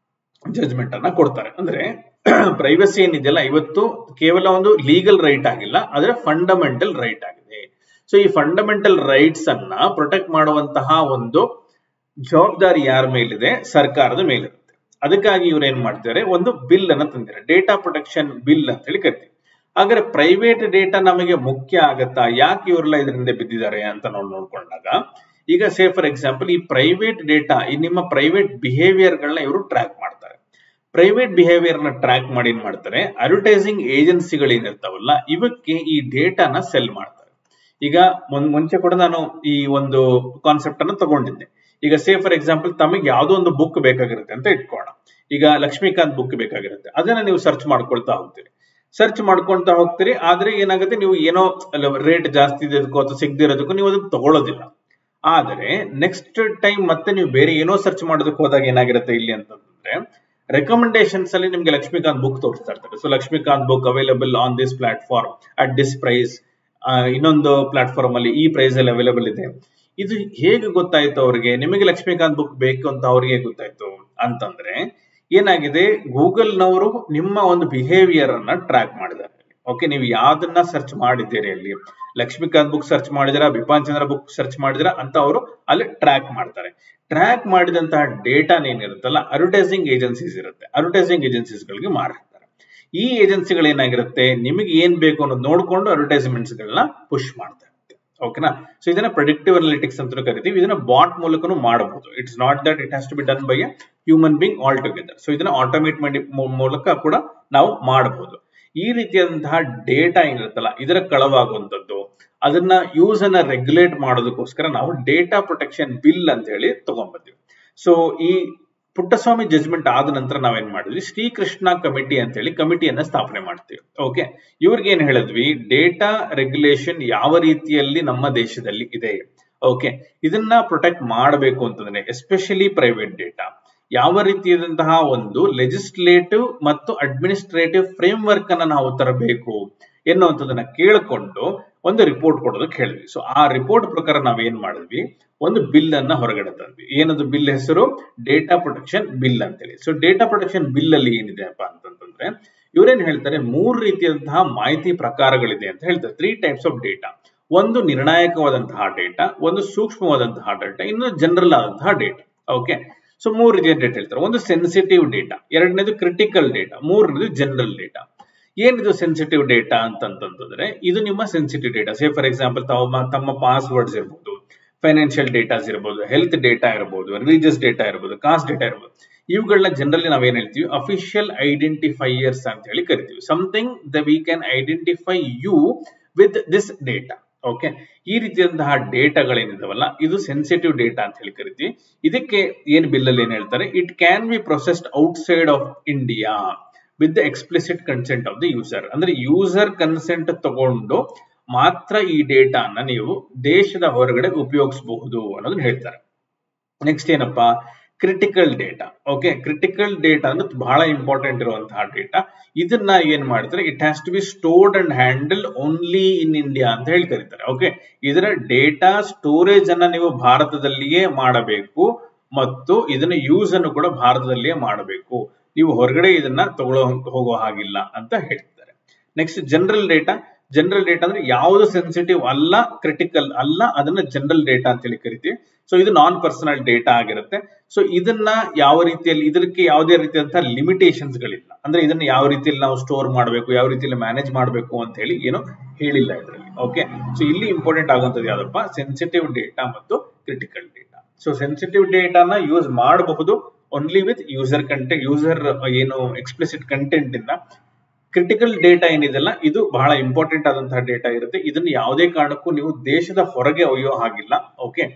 ಜಜ್ಮೆಂಟ್ ಅನ್ನ ಕೊಡ್ತಾರೆ. ಅಂದ್ರೆ ಪ್ರೈವಸಿ ಏನಿದೆಯಲ್ಲ ಇವತ್ತು ಕೇವಲ ಒಂದು ಲೀಗಲ್ ರೈಟ್ ಆಗಿಲ್ಲ, ಆದ್ರೆ ಫಂಡಮೆಂಟಲ್ ರೈಟ್ ಆಗಿದೆ. ಸೊ ಈ ಫಂಡಮೆಂಟಲ್ ರೈಟ್ಸ್ ಅನ್ನ ಪ್ರೊಟೆಕ್ಟ್ ಮಾಡುವಂತಹ ಒಂದು ಜವಾಬ್ದಾರಿ ಯಾರ ಮೇಲಿದೆ? ಸರ್ಕಾರದ ಮೇಲಿರುತ್ತೆ. ಅದಕ್ಕಾಗಿ ಇವ್ರು ಏನ್ ಮಾಡ್ತಾರೆ, ಒಂದು ಬಿಲ್ ಅನ್ನ ತಂದಿದ್ದಾರೆ, ಡೇಟಾ ಪ್ರೊಟೆಕ್ಷನ್ ಬಿಲ್ ಅಂತ ಹೇಳಿ ಕರಿತೀವಿ. ಹಾಗಾದ್ರೆ ಪ್ರೈವೇಟ್ ಡೇಟಾ ನಮಗೆ ಮುಖ್ಯ ಆಗತ್ತಾ? ಯಾಕೆ ಇವರೆಲ್ಲ ಇದರಿಂದ ಬಿದ್ದಿದ್ದಾರೆ ಅಂತ ನಾವು ನೋಡ್ಕೊಂಡಾಗ, ಈಗ ಸೇ ಫಾರ್ ಎಕ್ಸಾಂಪಲ್ ಈ ಪ್ರೈವೇಟ್ ಡೇಟಾ, ಈ ನಿಮ್ಮ ಪ್ರೈವೇಟ್ ಬಿಹೇವಿಯರ್ ಗಳನ್ನ ಇವರು ಟ್ರ್ಯಾಕ್ ಮಾಡ್ತಾರೆ. ಪ್ರೈವೇಟ್ ಬಿಹೇವಿಯರ್ ನ ಟ್ರ್ಯಾಕ್ ಮಾಡಿ ಏನ್ ಮಾಡ್ತಾರೆ, ಅಡ್ವರ್ಟೈಸಿಂಗ್ ಏಜೆನ್ಸಿಗಳೇನಿರ್ತಾವಲ್ಲ ಇವಕ್ಕೆ ಈ ಡೇಟಾನ ಸೆಲ್ ಮಾಡ್ತಾರೆ. ಈಗ ಮುಂಚೆ ಕೂಡ ನಾನು ಈ ಒಂದು ಕಾನ್ಸೆಪ್ಟ್ ಅನ್ನು ತಗೊಂಡಿದ್ದೆ. ಈಗ ಸೇ ಫಾರ್ ಎಕ್ಸಾಂಪಲ್ ತಮಗೆ ಯಾವ್ದೋ ಒಂದು ಬುಕ್ ಬೇಕಾಗಿರುತ್ತೆ ಅಂತ ಇಟ್ಕೋಣ. ಈಗ ಲಕ್ಷ್ಮೀಕಾಂತ್ ಬುಕ್ ಬೇಕಾಗಿರುತ್ತೆ, ಅದನ್ನ ನೀವು ಸರ್ಚ್ ಮಾಡ್ಕೊಳ್ತಾ ಹೋಗ್ತೀರಿ ಸರ್ಚ್ ಮಾಡ್ಕೊಳ್ತಾ ಹೋಗ್ತೀರಿ ಆದ್ರೆ ಏನಾಗುತ್ತೆ, ನೀವು ಏನೋ ರೇಟ್ ಜಾಸ್ತಿ ಇರೋದಕ್ಕೂ ಅಥವಾ ಸಿಗದಿರೋದಕ್ಕೂ ನೀವು ಅದನ್ನ ತಗೊಳ್ಳೋದಿಲ್ಲ. ಆದರೆ ನೆಕ್ಸ್ಟ್ ಟೈಮ್ ಮತ್ತೆ ನೀವು ಬೇರೆ ಏನೋ ಸರ್ಚ್ ಮಾಡೋದಕ್ಕೆ ಹೋದಾಗ ಏನಾಗಿರುತ್ತೆ ಇಲ್ಲಿ ಅಂತಂದ್ರೆ, ರೆಕಮೆಂಡೇಶನ್ಸ್ ಅಲ್ಲಿ ನಿಮ್ಗೆ ಲಕ್ಷ್ಮೀಕಾಂತ್ ಬುಕ್ ತೋರಿಸ್ತಾ ಇರ್ತಾರೆ. So Laxmikanth book available on this platform at this price, ಇನ್ನೊಂದು ಪ್ಲಾಟ್ಫಾರ್ಮ್ ಅಲ್ಲಿ ಈ ಪ್ರೈಸ್ ಅಲ್ಲಿ ಅವೈಲೇಬಲ್ ಇದೆ. ಇದು ಹೇಗೆ ಗೊತ್ತಾಯ್ತು ಅವ್ರಿಗೆ? ನಿಮಗೆ ಲಕ್ಷ್ಮೀಕಾಂತ್ ಬುಕ್ ಬೇಕು ಅಂತ ಅವ್ರಿಗೆ ಗೊತ್ತಾಯ್ತು ಅಂತಂದ್ರೆ ಏನಾಗಿದೆ, ಗೂಗಲ್ ನವರು ನಿಮ್ಮ ಒಂದು ಬಿಹೇವಿಯರ್ ಅನ್ನ ಟ್ರ್ಯಾಕ್ ಮಾಡಿದ್ದಾರೆ. ಓಕೆ, ನೀವು ಯಾವ್ದನ್ನ ಸರ್ಚ್ ಮಾಡಿದ್ದೀರಿ, ಅಲ್ಲಿ ಲಕ್ಷ್ಮೀಕಾಂತ್ ಬುಕ್ ಸರ್ಚ್ ಮಾಡಿದಿರಾ, ಬಿಪಾನ್ ಚಂದ್ರ ಬುಕ್ ಸರ್ಚ್ ಮಾಡಿದಿರಾ ಅಂತ ಅವರು ಅಲ್ಲಿ ಟ್ರ್ಯಾಕ್ ಮಾಡ್ತಾರೆ. ಟ್ರ್ಯಾಕ್ ಮಾಡಿದಂತಹ ಡೇಟಾ ಏನಿರುತ್ತಲ್ಲ, ಅಡ್ವರ್ಟೈಸಿಂಗ್ ಏಜೆನ್ಸೀಸ್ ಇರುತ್ತೆ, ಅಡ್ವರ್ಟೈಸಿಂಗ್ ಏಜೆನ್ಸೀಸ್ ಗಳಿಗೆ ಮಾರ್ತಾರೆ. ಈ ಏಜೆನ್ಸಿಗಳು ಏನಾಗಿರುತ್ತೆ, ನಿಮಗೆ ಏನ್ ಬೇಕು ಅನ್ನೋದು ನೋಡ್ಕೊಂಡು ಅಡ್ವರ್ಟೈಸ್ಮೆಂಟ್ಸ್ ಗಳನ್ನ ಪುಷ್ ಮಾಡ್ತಾರೆ. ಓಕೆನಾ? ಸೊ ಇದನ್ನ ಪ್ರೆಡಿಕ್ಟಿವ್ ಅನಾಲಿಟಿಕ್ಸ್ ಅಂತ ಕರಿತೀವಿ. ಇದನ್ನ ಬಾಟ್ ಮೂಲಕನೂ ಮಾಡಬಹುದು. It's not that it has to be done by a human being altogether. So ಇದನ್ನ ಆಟೋಮೇಟ್ ಮಾಡಿ ಮೂಲಕ ಕೂಡ ನಾವು ಮಾಡಬಹುದು. ಈ ರೀತಿಯಾದಂತಹ ಡೇಟಾ ಏನಿರುತ್ತಲ್ಲ ಇದರ ಕಳವಾಗುವಂತದ್ದು, ಅದನ್ನ ಯೂಸ್ ಅನ್ನ ರೆಗ್ಯುಲೇಟ್ ಮಾಡೋದಕ್ಕೋಸ್ಕರ ನಾವು ಡೇಟಾ ಪ್ರೊಟೆಕ್ಷನ್ ಬಿಲ್ ಅಂತ ಹೇಳಿ ತಗೊಂಡ್ಬಂದಿವಿ. ಸೊ ಈ ಪುಟ್ಟಸ್ವಾಮಿ ಜಜ್ಮೆಂಟ್ ಆದ ನಂತರ ನಾವೇನ್ ಮಾಡಿದ್ವಿ, ಶ್ರೀಕೃಷ್ಣ ಕಮಿಟಿ ಅಂತ ಹೇಳಿ ಕಮಿಟಿಯನ್ನ ಸ್ಥಾಪನೆ ಮಾಡ್ತೀವಿ. ಓಕೆ, ಇವ್ರಿಗೆ ಏನ್ ಹೇಳಿದ್ವಿ, ಡೇಟಾ ರೆಗ್ಯುಲೇಷನ್ ಯಾವ ರೀತಿಯಲ್ಲಿ ನಮ್ಮ ದೇಶದಲ್ಲಿ ಇದೆ, ಓಕೆ, ಇದನ್ನ ಪ್ರೊಟೆಕ್ಟ್ ಮಾಡಬೇಕು ಅಂತಂದ್ರೆ ಎಸ್ಪೆಷಲಿ ಪ್ರೈವೇಟ್ ಡೇಟಾ ಯಾವ ರೀತಿಯಾದಂತಹ ಒಂದು ಲೆಜಿಸ್ಲೇಟಿವ್ ಮತ್ತು ಅಡ್ಮಿನಿಸ್ಟ್ರೇಟಿವ್ ಫ್ರೇಮ್ ವರ್ಕ್ ಅನ್ನ ನಾವು ತರಬೇಕು ಎನ್ನುವಂಥದ್ದನ್ನ ಕೇಳಿಕೊಂಡು ಒಂದು ರಿಪೋರ್ಟ್ ಕೊಡೋದಕ್ಕೆ ಹೇಳಿದ್ವಿ. ಸೊ ಆ ರಿಪೋರ್ಟ್ ಪ್ರಕಾರ ನಾವೇನ್ ಮಾಡಿದ್ವಿ, ಒಂದು ಬಿಲ್ ಅನ್ನ ಹೊರಗಡೆ ತಂದ್ವಿ. ಏನದು ಬಿಲ್ ಹೆಸರು? ಡೇಟಾ ಪ್ರೊಟೆಕ್ಷನ್ ಬಿಲ್ ಅಂತೇಳಿ. ಸೊ ಡೇಟಾ ಪ್ರೊಟೆಕ್ಷನ್ ಬಿಲ್ ಅಲ್ಲಿ ಏನಿದೆ ಅಪ್ಪ ಅಂತಂದ್ರೆ, ಇವರೇನ್ ಹೇಳ್ತಾರೆ, ಮೂರು ರೀತಿಯಾದಂತಹ ಮಾಹಿತಿ ಪ್ರಕಾರಗಳಿದೆ ಅಂತ ಹೇಳ್ತಾರೆ. Three types of data. ಒಂದು ನಿರ್ಣಾಯಕವಾದಂತಹ ಡೇಟಾ, ಒಂದು ಸೂಕ್ಷ್ಮವಾದಂತಹ ಡೇಟಾ, ಇನ್ನೊಂದು ಜನರಲ್ ಆದಂತಹ ಡೇಟಾ. ಓಕೆ, ಸೊ ಮೂರು ರೀತಿಯ ಡೇಟಾ ಹೇಳ್ತಾರೆ. ಒಂದು ಸೆನ್ಸಿಟಿವ್ ಡೇಟಾ, ಎರಡನೇದು ಕ್ರಿಟಿಕಲ್ ಡೇಟಾ, ಮೂರನೇದು ಜನರಲ್ ಡೇಟಾ. ಏನಿದು ಸೆನ್ಸಿಟಿವ್ ಡೇಟಾ ಅಂತಂತಂದ್ರೆ, ಇದು ನಿಮ್ಮ sensitive data. Say for example ತಮ್ಮ ತಮ್ಮ ಪಾಸ್ವರ್ಡ್ಸ್ ಇರ್ಬೋದು, ಫೈನಾನ್ಷಿಯಲ್ ಡೇಟಾಸ್ ಇರ್ಬೋದು, ಹೆಲ್ತ್ ಡೇಟಾ ಇರ್ಬೋದು, ರಿಲಿಜಿಯಸ್ ಡೇಟಾ ಇರ್ಬೋದು, ಕಾಸ್ಟ್ ಡೇಟಾ ಇರ್ಬೋದು. ಇವುಗಳನ್ನ ಜನರಲಿ ನಾವೇನ್ ಹೇಳ್ತೀವಿ, ಅಫಿಷಿಯಲ್ ಐಡೆಂಟಿಫೈಯರ್ಸ್ ಅಂತ ಹೇಳಿ ಕರಿತೀವಿ. Something the we can identify you with this data. Okay, ಈ ರೀತಿಯಾದಂತಹ ಡೇಟಾಗಳೇನಿದಾವಲ್ಲ ಇದು ಸೆನ್ಸಿಟಿವ್ ಡೇಟಾ ಅಂತ ಹೇಳಿ ಕರಿತೀವಿ. ಇದಕ್ಕೆ ಏನ್ ಬಿಲ್ ಅಲ್ಲಿ ಏನ್ ಹೇಳ್ತಾರೆ, it can be processed outside of India with the explicit consent of the user. ಅಂದ್ರೆ ಯೂಸರ್ ಕನ್ಸೆಂಟ್ ತಗೊಂಡು ಮಾತ್ರ ಈ ಡೇಟಾನ ನೀವು ದೇಶದ ಹೊರಗಡೆ ಉಪಯೋಗಿಸಬಹುದು ಅನ್ನೋದನ್ನ ಹೇಳ್ತಾರೆ. ನೆಕ್ಸ್ಟ್ ಏನಪ್ಪಾ, critical data. Okay, critical data ಅಂದ್ರೆ ಬಹಳ ಇಂಪಾರ್ಟೆಂಟ್ ಇರುವಂತಹ ಡೇಟಾ. ಇದನ್ನ ಏನ್ ಮಾಡ್ತಾರೆ, it has to be stored and handle only in India ಅಂತ ಹೇಳಿ ಕರೀತಾರೆ. ಓಕೆ, ಇದರ ಡೇಟಾ ಸ್ಟೋರೇಜ್ ಅನ್ನ ನೀವು ಭಾರತದಲ್ಲಿಯೇ ಮಾಡಬೇಕು ಮತ್ತು ಇದನ್ನ ಯೂಸ್ ಅನ್ನು ಕೂಡ ಭಾರತದಲ್ಲಿಯೇ ಮಾಡಬೇಕು. ನೀವು ಹೊರಗಡೆ ಇದನ್ನ ತಗೊಳ್ಳೋ ಹೋಗೋ ಹಾಗಿಲ್ಲ ಅಂತ ಹೇಳ್ತಾರೆ. Next general data. General data ಅಂದ್ರೆ ಯಾವುದು ಸೆನ್ಸಿಟಿವ್ ಅಲ್ಲ, ಕ್ರಿಟಿಕಲ್ ಅಲ್ಲ, ಅದನ್ನ ಜನರಲ್ ಡೇಟಾ ಅಂತ ಹೇಳಿ ಕರಿತೀವಿ. ಸೊ ಇದು ನಾನ್ ಪರ್ಸನಲ್ ಡೇಟಾ ಆಗಿರುತ್ತೆ. ಸೊ ಇದನ್ನ ಯಾವ ರೀತಿಯಲ್ಲಿ, ಇದಕ್ಕೆ ಯಾವುದೇ ರೀತಿಯಂತಹ ಲಿಮಿಟೇಷನ್ಸ್ ಗಳಿಲ್ಲ. ಅಂದ್ರೆ ಇದನ್ನ ಯಾವ ರೀತಿಯಲ್ಲಿ ನಾವು ಸ್ಟೋರ್ ಮಾಡಬೇಕು, ಯಾವ ರೀತಿಯಲ್ಲಿ ಮ್ಯಾನೇಜ್ ಮಾಡಬೇಕು ಅಂತ ಹೇಳಿ ಏನು ಹೇಳಿಲ್ಲ ಇದರಲ್ಲಿ. ಓಕೆ, ಸೊ ಇಲ್ಲಿ ಇಂಪಾರ್ಟೆಂಟ್ ಆಗುವಂತದ್ದು ಯಾವ್ದಪ್ಪ, ಸೆನ್ಸಿಟಿವ್ ಡೇಟಾ ಮತ್ತು ಕ್ರಿಟಿಕಲ್ ಡೇಟಾ. ಸೊ ಸೆನ್ಸಿಟಿವ್ ಡೇಟಾನ ಯೂಸ್ ಮಾಡಬಹುದು only with user content, user ಏನು ಎಕ್ಸ್ಪ್ಲಿಸಿಟ್ ಕಂಟೆಂಟ್ ಇಂದ. ಕ್ರಿಟಿಕಲ್ ಡೇಟಾ ಏನಿದೆಲ್ಲ ಇದು ಬಹಳ ಇಂಪಾರ್ಟೆಂಟ್ ಆದಂತಹ ಡೇಟಾ ಇರುತ್ತೆ. ಇದನ್ನ ಯಾವುದೇ ಕಾರಣಕ್ಕೂ ನೀವು ದೇಶದ ಹೊರಗೆ ಒಯ್ಯೋ ಹಾಗಿಲ್ಲ. ಓಕೆ,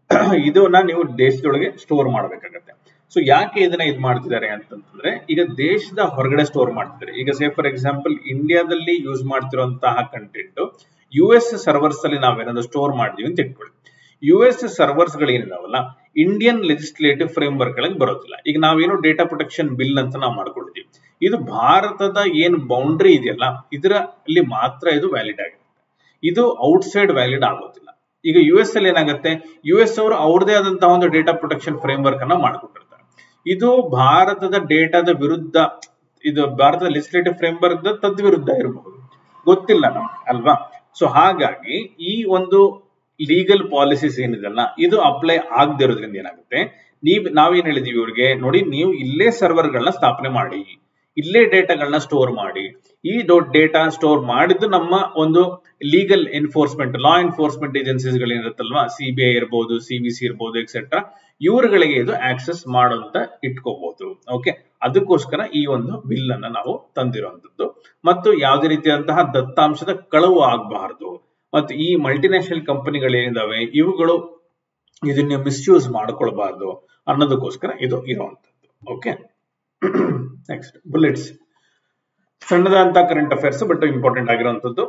ಇದನ್ನ ನೀವು ದೇಶದೊಳಗೆ ಸ್ಟೋರ್ ಮಾಡಬೇಕಾಗತ್ತೆ. ಸೊ ಯಾಕೆ ಇದನ್ನ ಇದು ಮಾಡ್ತಿದ್ದಾರೆ ಅಂತಂದ್ರೆ, ಈಗ ದೇಶದ ಹೊರಗಡೆ ಸ್ಟೋರ್ ಮಾಡ್ತಿದ್ದಾರೆ. ಈಗ ಸೇ ಫಾರ್ ಎಕ್ಸಾಂಪಲ್ ಇಂಡಿಯಾದಲ್ಲಿ ಯೂಸ್ ಮಾಡ್ತಿರುವಂತಹ ಕಂಟೆಂಟ್ ಯು ಎಸ್ ಸರ್ವರ್ಸ್ ಅಲ್ಲಿ ನಾವೇನಾದ್ರು ಸ್ಟೋರ್ ಮಾಡಿದೀವಿ ಅಂತ ಇಟ್ಕೊಳ್ಳಿ. ಯು ಎಸ್ ಸರ್ವರ್ಸ್ ಗಳು ಏನಿದಾವಲ್ಲ ಇಂಡಿಯನ್ ಲೆಜಿಸ್ಲೇಟಿವ್ ಫ್ರೇಮ್ ವರ್ಕ್ ಗಳಿಗೆ ಬರೋದಿಲ್ಲ. ಈಗ ನಾವೇನು ಡೇಟಾ ಪ್ರೊಟೆಕ್ಷನ್ ಬಿಲ್ ಅಂತ ನಾವು ಮಾಡ್ಕೊಂಡಿದ್ದೀವಿ, ಇದು ಭಾರತದ ಏನು ಬೌಂಡ್ರಿ ಇದೆಯಲ್ಲ ಇದರಲ್ಲಿ ಮಾತ್ರ ಇದು ವ್ಯಾಲಿಡ್ ಆಗಿರುತ್ತೆ. ಇದು ಔಟ್ಸೈಡ್ ವ್ಯಾಲಿಡ್ ಆಗೋದಿಲ್ಲ. ಈಗ ಯು ಎಸ್ ಅಲ್ಲಿ ಏನಾಗುತ್ತೆ, ಯು ಎಸ್ ಅವರು ಅವ್ರದೇ ಆದಂತಹ ಒಂದು ಡೇಟಾ ಪ್ರೊಟೆಕ್ಷನ್ ಫ್ರೇಮ್ ವರ್ಕ್ ಅನ್ನ ಮಾಡ್ಕೊಂಡಿರ್ತಾರೆ. ಇದು ಭಾರತದ ಡೇಟಾದ ವಿರುದ್ಧ, ಇದು ಭಾರತದ ಲೆಜಿಸ್ಲೇಟಿವ್ ಫ್ರೇಮ್ವರ್ಕ್ ತದ್ವಿರುದ್ಧ ಇರಬಹುದು, ಗೊತ್ತಿಲ್ಲ ನಮ್ಗೆ ಅಲ್ವಾ. ಸೊ ಹಾಗಾಗಿ ಈ ಒಂದು ಲೀಗಲ್ ಪಾಲಿಸೀಸ್ ಏನಿದೆಲ್ಲ ಇದು ಅಪ್ಲೈ ಆಗದಿರೋದ್ರಿಂದ ಏನಾಗುತ್ತೆ, ನೀವ್ ನಾವೇನ್ ಹೇಳಿದೀವಿ ಇವ್ರಿಗೆ, ನೋಡಿ ನೀವು ಇಲ್ಲೇ ಸರ್ವರ್ಗಳನ್ನ ಸ್ಥಾಪನೆ ಮಾಡಿ, ಇಲ್ಲೇ ಡೇಟಾಗಳನ್ನ ಸ್ಟೋರ್ ಮಾಡಿ, ಈ ಡೇಟಾ ಸ್ಟೋರ್ ಮಾಡಿದ್ದು ನಮ್ಮ ಒಂದು legal enforcement law enforcement agencies ಗಳಿರುತ್ತಲ್ವಾ, ಸಿ ಬಿ ಐ ಇರ್ಬೋದು, ಸಿ ವಿ ಸಿ ಇರ್ಬೋದು, ಎಕ್ಸೆಟ್ರಾ, ಇವರುಗಳಿಗೆ ಇದು ಆಕ್ಸೆಸ್ ಮಾಡುವಂತ ಇಟ್ಕೋಬಹುದು. ಓಕೆ, ಅದಕ್ಕೋಸ್ಕರ ಈ ಒಂದು ಬಿಲ್ ಅನ್ನ ನಾವು ತಂದಿರುವಂತದ್ದು. ಮತ್ತು ಯಾವುದೇ ರೀತಿಯಾದಂತಹ ದತ್ತಾಂಶದ ಕಳವು ಆಗಬಾರದು, ಮತ್ತು ಈ ಮಲ್ಟಿನ್ಯಾಷನಲ್ ಕಂಪನಿಗಳೇನಿದಾವೆ ಇವುಗಳು ಇದನ್ನ ಮಿಸ್ಯೂಸ್ ಮಾಡ್ಕೊಳ್ಬಾರ್ದು ಅನ್ನೋದಕ್ಕೋಸ್ಕರ ಇದು ಇರುವಂತದ್ದು. ಓಕೆ, ನೆಕ್ಸ್ಟ್ ಬುಲೆಟ್ಸ್, ಸಣ್ಣದಂತ ಕರೆಂಟ್ ಅಫೇರ್ಸ್ ಬಟ್ ಇಂಪಾರ್ಟೆಂಟ್ ಆಗಿರುವಂತದ್ದು.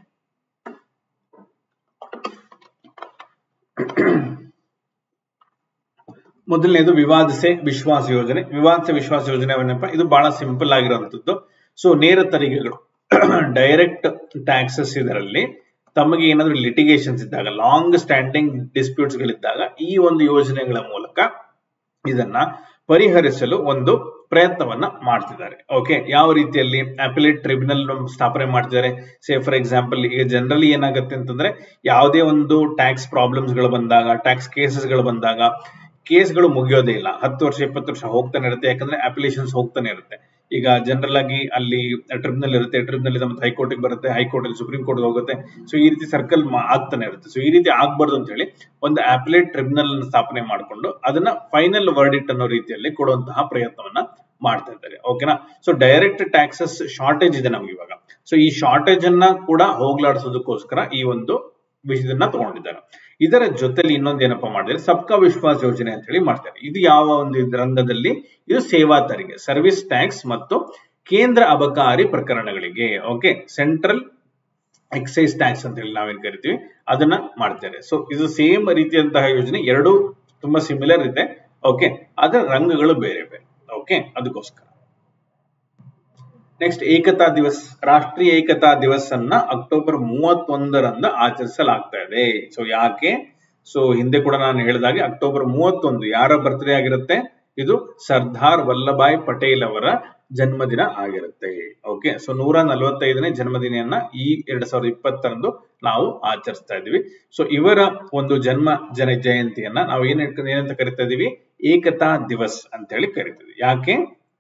ಮೊದಲನೇದು ವಿವಾದ ಸೆ ವಿಶ್ವಾಸ ಯೋಜನೆ. ವಿವಾದ ಸೆ ವಿಶ್ವಾಸ ಯೋಜನೆ ಏನಪ್ಪ, ಇದು ಬಹಳ ಸಿಂಪಲ್ ಆಗಿರುವಂತದ್ದು. ಸೊ ನೇರ ತೆರಿಗೆಗಳು, ಡೈರೆಕ್ಟ್ ಟ್ಯಾಕ್ಸಸ್, ಇದರಲ್ಲಿ ತಮಗೆ ಏನಾದ್ರು ಲಿಟಿಗೇಷನ್ಸ್ ಇದ್ದಾಗ, ಲಾಂಗ್ ಸ್ಟ್ಯಾಂಡಿಂಗ್ ಡಿಸ್ಪ್ಯೂಟ್ಸ್ ಗಳಿದ್ದಾಗ ಈ ಒಂದು ಯೋಜನೆಗಳ ಮೂಲಕ ಇದನ್ನ ಪರಿಹರಿಸಲು ಒಂದು ಪ್ರಯತ್ನವನ್ನ ಮಾಡ್ತಿದ್ದಾರೆ. ಓಕೆ, ಯಾವ ರೀತಿಯಲ್ಲಿ ಅಪಿಲೇಟ್ ಟ್ರಿಬ್ಯುನಲ್ ಸ್ಥಾಪನೆ ಮಾಡ್ತಿದ್ದಾರೆ. ಸೇ ಫಾರ್ ಎಕ್ಸಾಂಪಲ್, ಈಗ ಜನರಲಿ ಏನಾಗುತ್ತೆ ಅಂತಂದ್ರೆ, ಯಾವುದೇ ಒಂದು ಟ್ಯಾಕ್ಸ್ ಪ್ರಾಬ್ಲಮ್ಸ್ ಗಳು ಬಂದಾಗ, ಟ್ಯಾಕ್ಸ್ ಕೇಸಸ್ ಗಳು ಬಂದಾಗ ಕೇಸ್ಗಳು ಮುಗಿಯೋದೇ ಇಲ್ಲ, ಹತ್ತು ವರ್ಷ ಇಪ್ಪತ್ತು ವರ್ಷ ಹೋಗ್ತಾನೆ ಇರುತ್ತೆ, ಯಾಕಂದ್ರೆ ಅಪ್ಲಿಕೇಶನ್ಸ್ ಹೋಗ್ತಾನೆ ಇರುತ್ತೆ. ಈಗ ಜನರಲ್ ಆಗಿ ಅಲ್ಲಿ ಟ್ರಿಬ್ಯುನಲ್ ಇರುತ್ತೆ, ಟ್ರಿಬ್ಯುನಲ್ ಮತ್ತೆ ಹೈಕೋರ್ಟ್ ಬರುತ್ತೆ, ಹೈಕೋರ್ಟ್ ಅಲ್ಲಿ ಸುಪ್ರೀಂ ಕೋರ್ಟ್ ಹೋಗುತ್ತೆ. ಸೊ ಈ ರೀತಿ ಸರ್ಕಲ್ ಆಗ್ತಾನೆ ಇರುತ್ತೆ. ಸೊ ಈ ರೀತಿ ಆಗ್ಬಾರ್ದು ಅಂತ ಹೇಳಿ ಒಂದು ಅಪಿಲೇಟ್ ಟ್ರಿಬ್ಯುನಲ್ ಸ್ಥಾಪನೆ ಮಾಡಿಕೊಂಡು ಅದನ್ನ ಫೈನಲ್ ವರ್ಡಿಕ್ಟ್ ಅನ್ನೋ ರೀತಿಯಲ್ಲಿ ಕೊಡುವಂತಹ ಪ್ರಯತ್ನವನ್ನ ಮಾಡ್ತಾ ಇದ್ದಾರೆ. ಓಕೆನಾ. ಸೊ ಡೈರೆಕ್ಟ್ ಟ್ಯಾಕ್ಸಸ್ ಶಾರ್ಟೇಜ್ ಇದೆ ನಮ್ಗೆ ಇವಾಗ. ಸೊ ಈ ಶಾರ್ಟೇಜ್ ಅನ್ನ ಕೂಡ ಹೋಗ್ಲಾಡಿಸೋದಕ್ಕೋಸ್ಕರ ಈ ಒಂದು ವಿಷಯದನ್ನ ತಗೊಂಡಿದ್ದಾರೆ. ಇದರ ಜೊತೆಲಿ ಇನ್ನೊಂದು ಏನಪ್ಪಾ ಮಾಡಿದ್ರೆ, ಸಬ್ಕಾ ವಿಶ್ವಾಸ್ ಯೋಜನೆ ಅಂತ ಹೇಳಿ ಮಾಡ್ತಾರೆ. ಇದು ಯಾವ ಒಂದು ರಂಗದಲ್ಲಿ, ಇದು ಸೇವಾ ತೆರಿಗೆ, ಸರ್ವಿಸ್ ಟ್ಯಾಕ್ಸ್ ಮತ್ತು ಕೇಂದ್ರ ಅಬಕಾರಿ ಪ್ರಕರಣಗಳಿಗೆ, ಓಕೆ, ಸೆಂಟ್ರಲ್ ಎಕ್ಸೈಸ್ ಟ್ಯಾಕ್ಸ್ ಅಂತ ಹೇಳಿ ನಾವೇನ್ ಕರಿತೀವಿ, ಅದನ್ನ ಮಾಡ್ತಾರೆ. ಸೊ ಇದು ಸೇಮ್ ರೀತಿಯಂತಹ ಯೋಜನೆ, ಎರಡು ತುಂಬಾ ಸಿಮಿಲರ್ ಇದೆ. ಓಕೆ, ಅದರ ರಂಗಗಳು ಬೇರೆ ಬೇರೆ. ಓಕೆ, ಅದಕ್ಕೋಸ್ಕರ ನೆಕ್ಸ್ಟ್ ಏಕತಾ ದಿವಸ್, ರಾಷ್ಟ್ರೀಯ ಏಕತಾ ದಿವಸ್ ಅನ್ನ ಅಕ್ಟೋಬರ್ ಮೂವತ್ತೊಂದರಂದು ಆಚರಿಸಲಾಗ್ತಾ ಇದೆ. ಸೊ ಯಾಕೆ, ಸೊ ಹಿಂದೆ ಕೂಡ ನಾನು ಹೇಳಿದಾಗೆ ಅಕ್ಟೋಬರ್ ಮೂವತ್ತೊಂದು ಯಾರ ಬರ್ತ್ಡೇ ಆಗಿರುತ್ತೆ, ಇದು ಸರ್ದಾರ್ ವಲ್ಲಭಾಯ್ ಪಟೇಲ್ ಅವರ ಜನ್ಮದಿನ ಆಗಿರುತ್ತೆ. ಓಕೆ, ಸೊ ನೂರ ನಲವತ್ತೈದನೇ ಜನ್ಮದಿನ ಈ ಎರಡ್ ಸಾವಿರದ ಇಪ್ಪತ್ತರಂದು ನಾವು ಆಚರಿಸ್ತಾ ಇದೀವಿ. ಸೊ ಇವರ ಒಂದು ಜನ್ಮ ಜನ ಜಯಂತಿಯನ್ನ ನಾವು ಏನ್ ಏನಂತ ಕರಿತಾ ಇದೀವಿ, ಏಕತಾ ದಿವಸ್ ಅಂತ ಹೇಳಿ ಕರಿತೀವಿ. ಯಾಕೆ,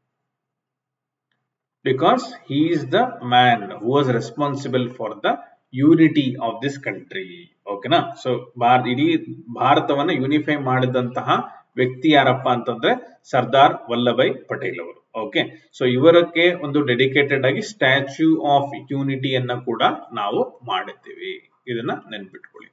because he is the man who was responsible for the unity of this country. ಓಕೆನಾ. ಸೊ ಭಾರತ ಇಡೀ ಭಾರತವನ್ನ ಯೂನಿಫೈ ಮಾಡಿದಂತಹ ವ್ಯಕ್ತಿ ಯಾರಪ್ಪ ಅಂತಂದ್ರೆ ಸರ್ದಾರ್ ವಲ್ಲಭಾಯ್ ಪಟೇಲ್ ಅವರು. ಓಕೆ, ಸೊ ಇವರಕ್ಕೆ ಒಂದು ಡೆಡಿಕೇಟೆಡ್ ಆಗಿ ಸ್ಟ್ಯಾಚ್ಯೂ ಆಫ್ ಯೂನಿಟಿಯನ್ನ ಕೂಡ ನಾವು ಮಾಡಿದ್ದೀವಿ, ಇದನ್ನ ನೆನ್ಪಿಟ್ಕೊಳ್ಳಿ.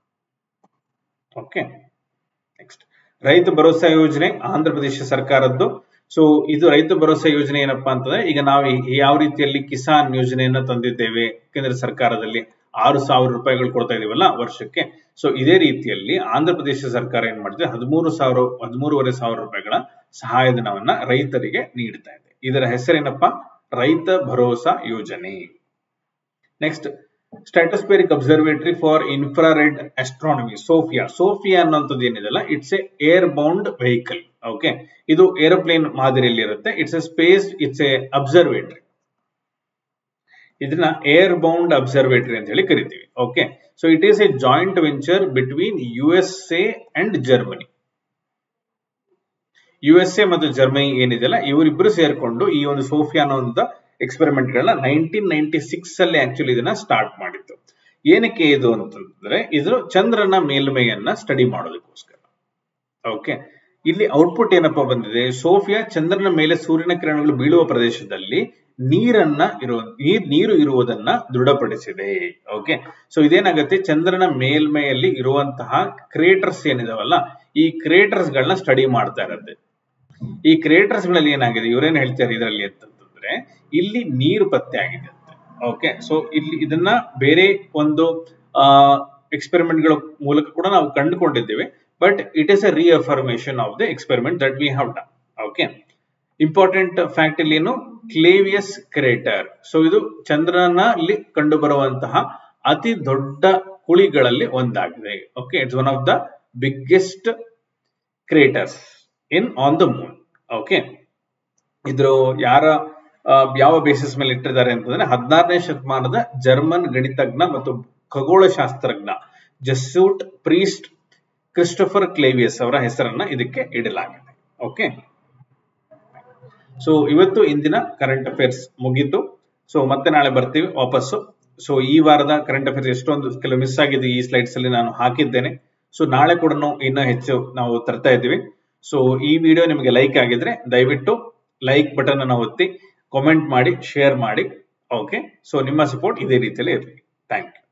ಓಕೆ, ನೆಕ್ಸ್ಟ್ ರೈತ ಭರೋಸಾ ಯೋಜನೆ, ಆಂಧ್ರ ಪ್ರದೇಶ ಸರ್ಕಾರದ್ದು. ಸೊ ಇದು ರೈತ ಭರೋಸಾ ಯೋಜನೆ ಏನಪ್ಪಾ ಅಂತಂದ್ರೆ, ಈಗ ನಾವು ಯಾವ ರೀತಿಯಲ್ಲಿ ಕಿಸಾನ್ ಯೋಜನೆಯನ್ನ ತಂದಿದ್ದೇವೆ ಕೇಂದ್ರ ಸರ್ಕಾರದಲ್ಲಿ, ಆರು ಸಾವಿರ ರೂಪಾಯಿಗಳು ಕೊಡ್ತಾ ಇದೀವಲ್ಲ ವರ್ಷಕ್ಕೆ. ಸೊ ಇದೇ ರೀತಿಯಲ್ಲಿ ಆಂಧ್ರ ಪ್ರದೇಶ ಸರ್ಕಾರ ಏನ್ ಮಾಡಿದೆ, ಹದಿಮೂರು ಸಾವಿರ ಹದಿಮೂರುವರೆ ಸಾವಿರ ರೂಪಾಯಿಗಳ ಸಹಾಯಧನವನ್ನ ರೈತರಿಗೆ ನೀಡ್ತಾ ಇದೆ. ಇದರ ಹೆಸರೇನಪ್ಪಾ, ರೈತ ಭರೋಸಾ ಯೋಜನೆ. Next stratospheric observatory for infrared astronomy, Sofia. Sofia ಅನ್ನೋಂಥದ್ದು ಏನಿದೆಲ್ಲ, it's a air bound vehicle. Okay, ಇದು ಏರೋಪ್ಲೇನ್ ಮಾದರಿಯಲ್ಲಿ ಇರುತ್ತೆ. It's a space, it's a observatory. ಇದನ್ನ ಏರ್ ಬೌಂಡ್ ಅಬ್ಸರ್ವೇಟರಿ ಅಂತ ಹೇಳಿ ಕರಿತೀವಿ. Okay, so it is a joint venture between U S A and Germany. U S A ಮತ್ತು Germany ಏನಿದೆಲ್ಲ, ಇವರಿಬ್ರು ಸೇರ್ಕೊಂಡು ಈ ಒಂದು ಸೋಫಿಯಾ ಅನ್ನೋ ಎಕ್ಸ್ಪೆರಿಮೆಂಟ್ ಗಳನ್ನ ನೈನ್ಟೀನ್ ನೈನ್ಟಿ ಸಿಕ್ಸ್ ಅಲ್ಲಿ ಆಕ್ಚುಲಿ ಇದನ್ನ ಸ್ಟಾರ್ಟ್ ಮಾಡಿತ್ತು. ಏನಕ್ಕೆ ಇದು ಅಂತಂದ್ರೆ, ಇದು ಚಂದ್ರನ ಮೇಲ್ಮೈಯನ್ನ ಸ್ಟಡಿ ಮಾಡೋದಕ್ಕೋಸ್ಕರ. ಓಕೆ, ಇಲ್ಲಿ ಔಟ್ಪುಟ್ ಏನಪ್ಪಾ ಬಂದಿದೆ, ಸೋಫಿಯಾ ಚಂದ್ರನ ಮೇಲೆ ಸೂರ್ಯನ ಕಿರಣಗಳು ಬೀಳುವ ಪ್ರದೇಶದಲ್ಲಿ ನೀರನ್ನ ಇರುವ ನೀರು ಇರುವುದನ್ನ ದೃಢಪಡಿಸಿದೆ. ಓಕೆ, ಸೊ ಇದೇನಾಗುತ್ತೆ, ಚಂದ್ರನ ಮೇಲ್ಮೈಯಲ್ಲಿ ಇರುವಂತಹ ಕ್ರೇಟರ್ಸ್ ಏನಿದಾವಲ್ಲ, ಈ ಕ್ರೇಟರ್ಸ್ ಗಳನ್ನ ಸ್ಟಡಿ ಮಾಡ್ತಾ ಇರುತ್ತೆ. ಈ ಕ್ರೇಟರ್ಸ್ ಗಳಲ್ಲಿ ಏನಾಗಿದೆ, ಇವರೇನ್ ಹೇಳ್ತಾರೆ ಇದರಲ್ಲಿ ಅಂತಂದ್ರೆ, ಇಲ್ಲಿ ನೀರು ಪತ್ತೆ ಆಗಿದೆ. ಓಕೆ, ಸೊ ಇಲ್ಲಿ ಇದನ್ನ ಬೇರೆ ಒಂದು ಎಕ್ಸ್ಪೆರಿಮೆಂಟ್ ಗಳ ಮೂಲಕ ಕೂಡ ನಾವು ಕಂಡುಕೊಂಡಿದ್ದೇವೆ. But it is a reaffirmation of the experiment that we have done. Okay, important fact ಇಲ್ಲಿ ಏನು, ಕ್ಲೇವಿಯಸ್ ಕ್ರೇಟರ್. ಸೊ ಇದು ಚಂದ್ರನಲ್ಲಿ ಕಂಡು ಬರುವಂತಹ ಅತಿ ದೊಡ್ಡ ಕುಳಿಗಳಲ್ಲಿ ಒಂದಾಗಿದೆ. Okay, it's one of the biggest craters in on the moon. Okay, ಇದ್ರ ಯಾರ ಯಾವ ಬೇಸಿಸ್ ಮೇಲೆ ಇಟ್ಟಿದ್ದಾರೆ ಅಂತಂದ್ರೆ ಹದಿನಾರನೇ ಶತಮಾನದ ಜರ್ಮನ್ ಗಣಿತಜ್ಞ ಮತ್ತು ಖಗೋಳಶಾಸ್ತ್ರಜ್ಞ ಜೆಸ್ಯೂಟ್ ಪ್ರೀಸ್ಟ್ ಕ್ರಿಸ್ಟೋಫರ್ ಕ್ಲೇವಿಯಸ್ ಅವರ ಹೆಸರನ್ನ ಇದಕ್ಕೆ ಇಡಲಾಗಿದೆ. ಓಕೆ, ಸೊ ಇವತ್ತು ಇಂದಿನ ಕರೆಂಟ್ ಅಫೇರ್ಸ್ ಮುಗೀತು. ಸೊ ಮತ್ತೆ ನಾಳೆ ಬರ್ತೀವಿ ವಾಪಸ್ಸು. ಸೊ ಈ ವಾರದ ಕರೆಂಟ್ ಅಫೇರ್ಸ್ ಎಷ್ಟೊಂದು ಕೆಲವು ಮಿಸ್ ಆಗಿದೆ ಈ ಸ್ಲೈಡ್ಸ್ ಅಲ್ಲಿ ನಾನು ಹಾಕಿದ್ದೇನೆ. ಸೊ ನಾಳೆ ಕೂಡ ಇನ್ನೂ ಹೆಚ್ಚು ನಾವು ತರ್ತಾ ಇದ್ದೀವಿ. ಸೊ ಈ ವಿಡಿಯೋ ನಿಮಗೆ ಲೈಕ್ ಆಗಿದ್ರೆ ದಯವಿಟ್ಟು ಲೈಕ್ ಬಟನ್ ಅನ್ನು ಒತ್ತಿ, ಕಾಮೆಂಟ್ ಮಾಡಿ, ಶೇರ್ ಮಾಡಿ. ಓಕೆ, ಸೊ ನಿಮ್ಮ ಸಪೋರ್ಟ್ ಇದೇ ರೀತಿಯಲ್ಲಿ ಇರಲಿ. Thank you.